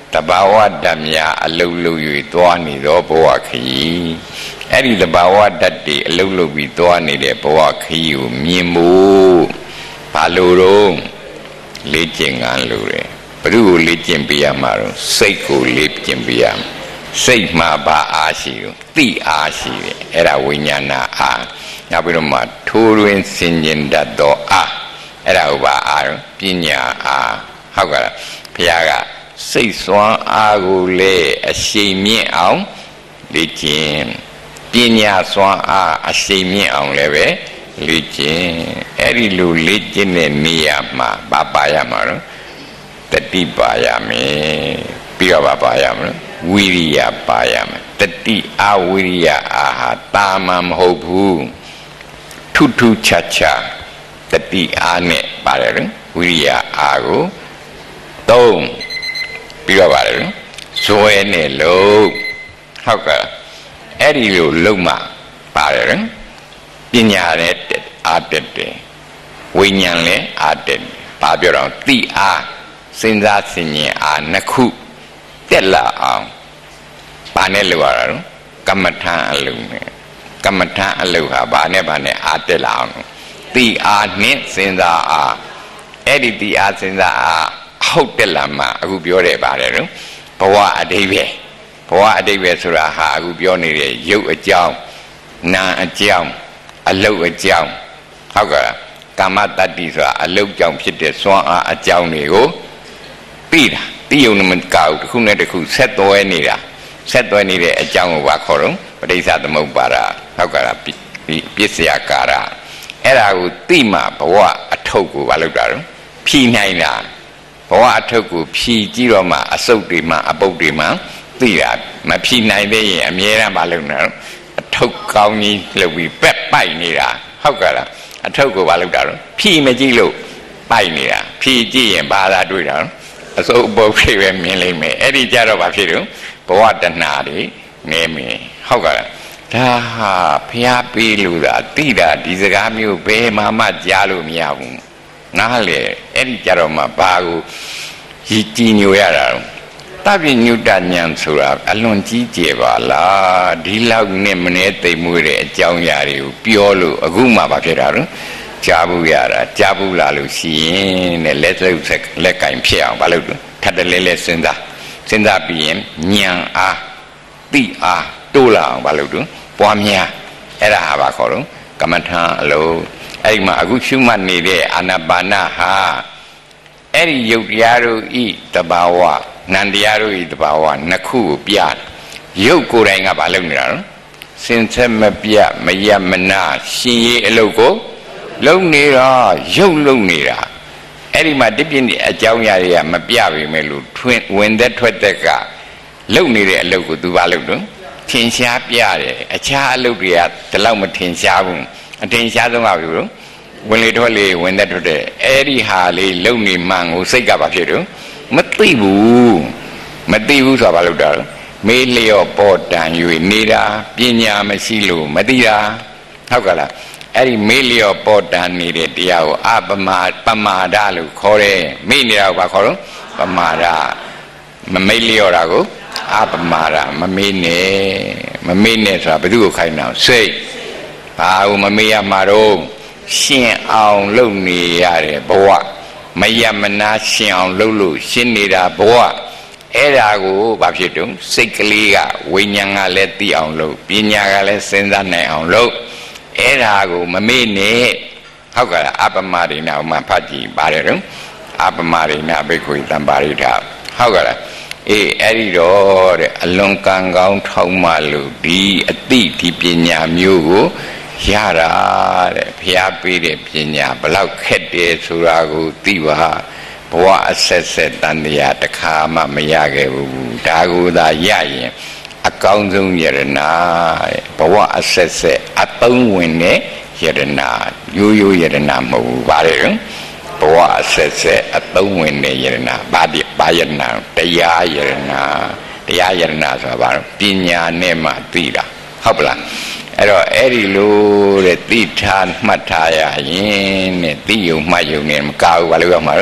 တဘာဝဓာတ်များအလုတ်လုတ်၍သွားနေသောဘဝခရီးအဲ့ဒီတဘာဝဓာတ်တွေအလုတ်လုတ်ပြီးသွားနေတဲ့ဘဝခရီးကိုမြင်ဖို့ဘာလို့တော့လေ့ကျင့်ခံလို့ရဘယ်သူကိုလေ့ကျင့်ပေးရမှာတော့စိတ်ကိုလေ့ကျင့်ပေးရမှာစိတ်မှာဘာအားရှိတော့သိအားရှိတယ်အဲ့ဒါဝိညာဏအားနောက်ပြီးတော့မှထိုးရင်းစင်ကျင်တတ်သောအားအဲ့ဒါဥပါအားတော့ပညာအားဟုတ်ကဲ့ဘုရားကစိတ်စွမ်းအားကိုလေအရှိန်မြင့်အောင်လေ့ကျင့်ပညာစွမ်းအားအရှိန်မြင့်အောင်လည်းပဲလေ့ကျင့်အဲ့ဒီလိုလေ့ကျင့်တဲ့နေရာမှာဘာပါရမှာတော့တတိပါရမယ်ပြီးတော့ဘာပါရမလဲဝိရိယပါရမယ်တတိအဝိရိယအာဟာတာမမဟုတ်ဘူးထုထုချာချာတတိအားနဲ့ပါတယ်ဝိရိယအားကိုသုံးပြီးတော့ပါတယ်ဇွဲနဲ့လုံးဟုတ်ကဲ့အဲ့ဒီလိုလုံးမှပါတယ်ပညာနဲ့အားတက်တယ်ဝိညာဉ်လည်းအားတက်တယ်ဘာပြောတော့သိအားစဉ်းစားဆင်ခြင်အားနှစ်ခုတက်လာအောင်ဘာနဲ့လုပ်ရတာတော့ကမ္မထအလုံးနဲ့ကမ္မထအလုံးဟာဘာနဲ့ဘာနဲ့အားတက်လာအောင်သိအားနဲ့စဉ်းစားအားအဲ့ဒီသိအားစဉ်းစားအားဟုတ်တက်လာမှအခုပြောတယ်ပါတယ်နော်ဘဝအတိတ်ပဲဘဝအတိတ်ပဲဆိုတာဟာအခုပြောနေတဲ့ရုပ်အကြောင်းနာအကြောင်းအလုတ်အကြောင်းဟုတ်ကဲ့ကာမတတ္တိဆိုတာအလုတ်ကြောင့်ဖြစ်တဲ့စွမ်းအားအကြောင်းတွေကိုပြီးတာတိယုံမကောက်တစ်ခုနဲ့တစ်ခုဆက်သွဲနေတာဆက်သွဲနေတဲ့အကြောင်းကိုပါခေါ်တော့ပဋိစ္စသမုပ္ပါဒဟုတ်ကဲ့ပစ္စယကာရအဲ့ဒါကိုသိမှဘဝအထုပ်ကိုမလုပ်တာတော့ဖြီးနိုင်တာဘဝအထုပ်ကိုဖြီးကြည့်တော့မှအစုပ်တွေမှအပုပ်တွေမှသိတာမဖြီးနိုင်သေးရင်အမြဲတမ်းမလုပ်နဲ့အထုပ်ကောင်းကြီးလုပ်ပြီးပက်ပိုက်နေတာဟုတ်ကဲ့လားအထုပ်ကိုမလုပ်တာတော့ဖြီးမကြည့်လို့ပိုက်နေတာဖြီးကြည့်ရင်ဘာသာတွေ့တာအစုပ်ပုပ်တွေပဲမြင်လိမ့်မယ်အဲ့ဒီကြတော့ဘာဖြစ်တော့ဘဝတဏှာတွေနေမယ်ဟုတ်ကဲ့ဒါဟာဖျားပေးလို့သာတိတာဒီစကားမျိုးဘယ်မှမကြားလို့မရဘူးနားလေအဲ့ဒီကြတော့မှဘာကိုရည်ကြည်ညိုရတာတော့တပည့်ညုတဉဏ်ဆိုတာအလွန်ကြီးကျယ်ပါလားဒီလောက်နဲ့မနေသိမ်မွေးတဲ့အကြောင်းအရာတွေကိုပြောလို့အခုမှဘာဖြစ်တာတော့ကြားဘူးရတာကြားဘူးလာလို့ရှိရင်နဲ့လက်စုပ်ဆက်လက်ကင်ဖြစ်အောင်ဘာလို့လဲထပ်တလဲလဲစဉ်းစားစဉ်းစားပြီးရင်ဉာဏ်အားသိအားတိုးလာအောင်ဘာလို့လဲပွားများအဲ့ဒါဟာဘာခေါ်တော့ကမ္မထံအလုံးအဲ့ဒီမှာအခုရှုမှတ်နေတဲ့အာနာပါနဟာအဲ့ဒီယုတ်တရားတို့ဤတဘာဝနန္တရားတို့ဤတဘာဝနှစ်ခုကိုပြတယ်ယုတ်ကိုယ်တိုင်ကဘာလုပ်နေတာလဲစင်ဆက်မပြမယမနာရှင်ရေးအလုပ်ကိုလုံနေတာရုပ်လုံနေတာအဲ့ဒီမှာတပြင်းအကြောင်းအရာတွေကမပြပေမဲ့လို့ထွင်ဝင်သက်ထွက်သက်ကလုံနေတဲ့အလုပ်ကိုသူဘာလုပ်တော့ထင်ရှားပြတယ်အခြားအလုပ်တွေကဒီလောက်မထင်ရှားဘူးအထင်ရှားဆုံးကပြီလို့ဝင်လေထွက်လေဝင်သက်ထွက်တဲ့အဲ့ဒီဟာလေးလုံနေမှန်ကိုစိတ်ကဘာဖြစ်တော့မသိဘူးမသိဘူးဆိုတာဘာလုပ်တာလဲမေးလျော့ပေါ်တန်၍နေတာပညာမရှိလို့မသိတာဟုတ်ကလားအဲ့ဒီမေးလျော့ပေါ်တန်နေတဲ့တရားကိုအပမာပမာဒလို့ခေါ်တယ်မေးနေတာကိုဘာခေါ်တော့ပမာဒမမေးလျော့တာကိုအပမာဒမမေးနဲ့မမေးနဲ့ဆိုတာဘယ်သူကိုခိုင်းတာစိတ်ဘာကိုမမေးရမှာတော့ရှင်အောင်လုပ်နေရတယ်ဘဝမယမနာရှင်အောင်လုပ်လို့ရှင်းနေတာဘဝအဲ့ဒါကိုဘာဖြစ်တုံးစိတ်ကလေးကဝိညာဉ်ကလည်းသိအောင်လုပ်ပညာကလည်းစဉ်းစားနိုင်အောင်လုပ်အဲ့ဒါကိုမမေ့နဲ့ဟုတ်ကဲ့အပမရိနာမှာဖတ်ကြည့်ပါတယ်တော့အပမရိနာဘိက္ခွေတံပါရိထာဟုတ်ကဲ့အေးအဲ့ဒီတော့တဲ့အလွန်ကံကောင်းထောက်မှလို့ဒီအတိဒီပညာမျိုးကိုရတာတဲ့ဖျားပေးတဲ့ပညာဘလောက်ခက်တယ်ဆိုတာကိုသိပါဘဝအဆက်ဆက်တန်တရားတစ်ခါမှမရခဲ့ဘူးဒါကိုသာရရင်အကောင်းဆုံးယရနာတဲ့ဘဝအဆက်ဆက်အသုံးဝင်တဲ့ယရနာရိုးရိုးယရနာမဟုတ်ဘူးဗါတယ်ဘဝအဆက်ဆက်အသုံးဝင်တဲ့ယရနာဘာဒီဘာယရနာတရားယရနာတရားယရနာဆိုတာဘာလဲပညာနဲ့မှသိတာဟုတ်ပလားအဲ့တော့အဲ့ဒီလိုတဲ့သိထားမှတ်ထားရရင်တဲ့သိယုံမှတ်ယုံနဲ့မကောက်ဘူးဘာလို့ရမှာလဲ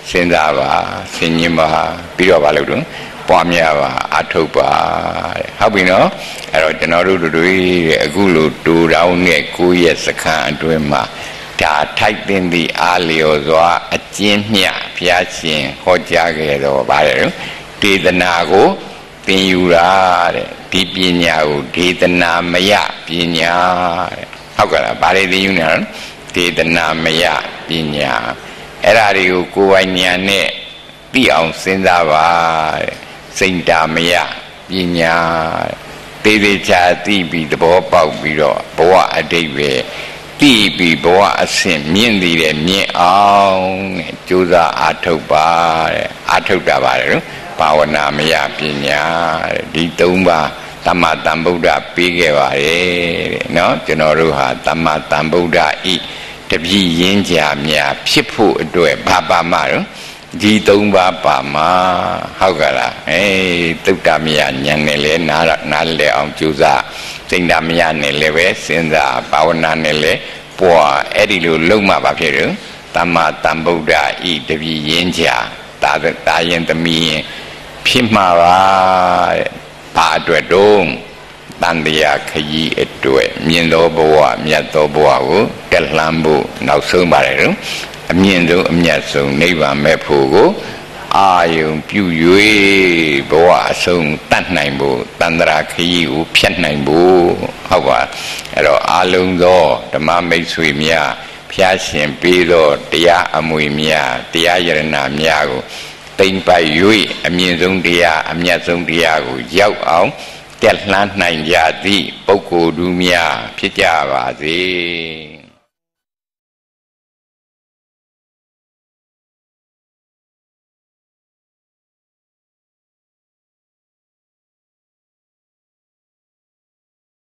စဉ်းစားပါဆင်ញင်ပါပြီးတော့ဘာလို့လဲပွားများပါအထုတ်ပါတဲ့ဟုတ်ပြီနော်အဲ့တော့ကျွန်တော်တို့တို့အခုလိုတူတောင်းနဲ့ကိုယ့်ရဲ့စခန်းအတွင်းမှာဒါထိုက်တင်သည့်အားလျော်စွာအကျဉ်းမြတ်ဘုရားရှင်ဟောကြားခဲ့တော့ပါတယ်ဒေသနာကိုသင်ယူတာတဲ့ဒီပညာကိုဒေသနာမယပညာတဲ့ဟုတ်ကဲ့လားဘာတွေသင်ယူနေလဲဒေသနာမယပညာအဲ့ဒါတွေကိုကိုယ်ပိုင်ဉာဏ်နဲ့သိအောင်စဉ်းစားပါတဲ့စိတ်တာမယပညာတဲ့သေသေးချာသိပြီးသဘောပေါက်ပြီးတော့ဘဝအတိတ်ပဲသိပြီးဘဝအဆင့်မြင့်သေးတယ်မြင့်အောင်တဲ့ကြိုးစားအားထုတ်ပါတဲ့အားထုတ်တာပါတယ်နော်ဘာဝနာမယပညာတဲ့ဒီသုံးပါးသမ္မာသမ္ဗုဒ္ဓပေးခဲ့ပါတယ်တဲ့နော်ကျွန်တော်တို့ဟာသမ္မာသမ္ဗုဒ္ဓဤတပည့်ရင်းကြများဖြစ်ဖို့အတွက်ဘာပါမှတော့ဒီသုံးပါးပါမှာဟုတ်ကလားအေးသုတ္တမယဉာဏ်နဲ့လဲနားနားလဲအောင်ကြိုးစားစိတ်ဓာမယနဲ့လည်းပဲစဉ်းစားဘာဝနာနဲ့လည်းပွားအဲ့ဒီလိုလုံးမှပါဖြစ်တယ်သမ္မာသမ္ဗုဒ္ဓဤတပည့်ရင်းကြတာတာရင်သမီးရင်ဖြစ်မှာပါတဲ့ဘာအတွက်တုံးတန်တရားခရီးအတွက်မြင်သောဘဝမြတ်သောဘဝကိုတက်လှမ်းဖို့နောက်ဆုံးပါတယ်နော်အမြင့်ဆုံးအမြတ်ဆုံးနိဗ္ဗာန်မဲ့ဖို့ကိုအာယုံပြု၍ဘဝအဆုံးတတ်နိုင်ဖို့တန်ត្រာခရီးကိုဖြတ်နိုင်ဖို့ဟုတ်ပါအဲ့တော့အာလုံးသောဓမ္မမိတ်ဆွေများဖျားရှင်ပေးသောတရားအမွေများတရားယရဏများကိုတိမ်ပိုက်၍အမြင့်ဆုံးတရားအမြတ်ဆုံးတရားကိုရောက်အောင်တက်လှမ်းနိုင်ကြသည့်ပုဂ္ဂိုလ်တို့များဖြစ်ကြပါစေ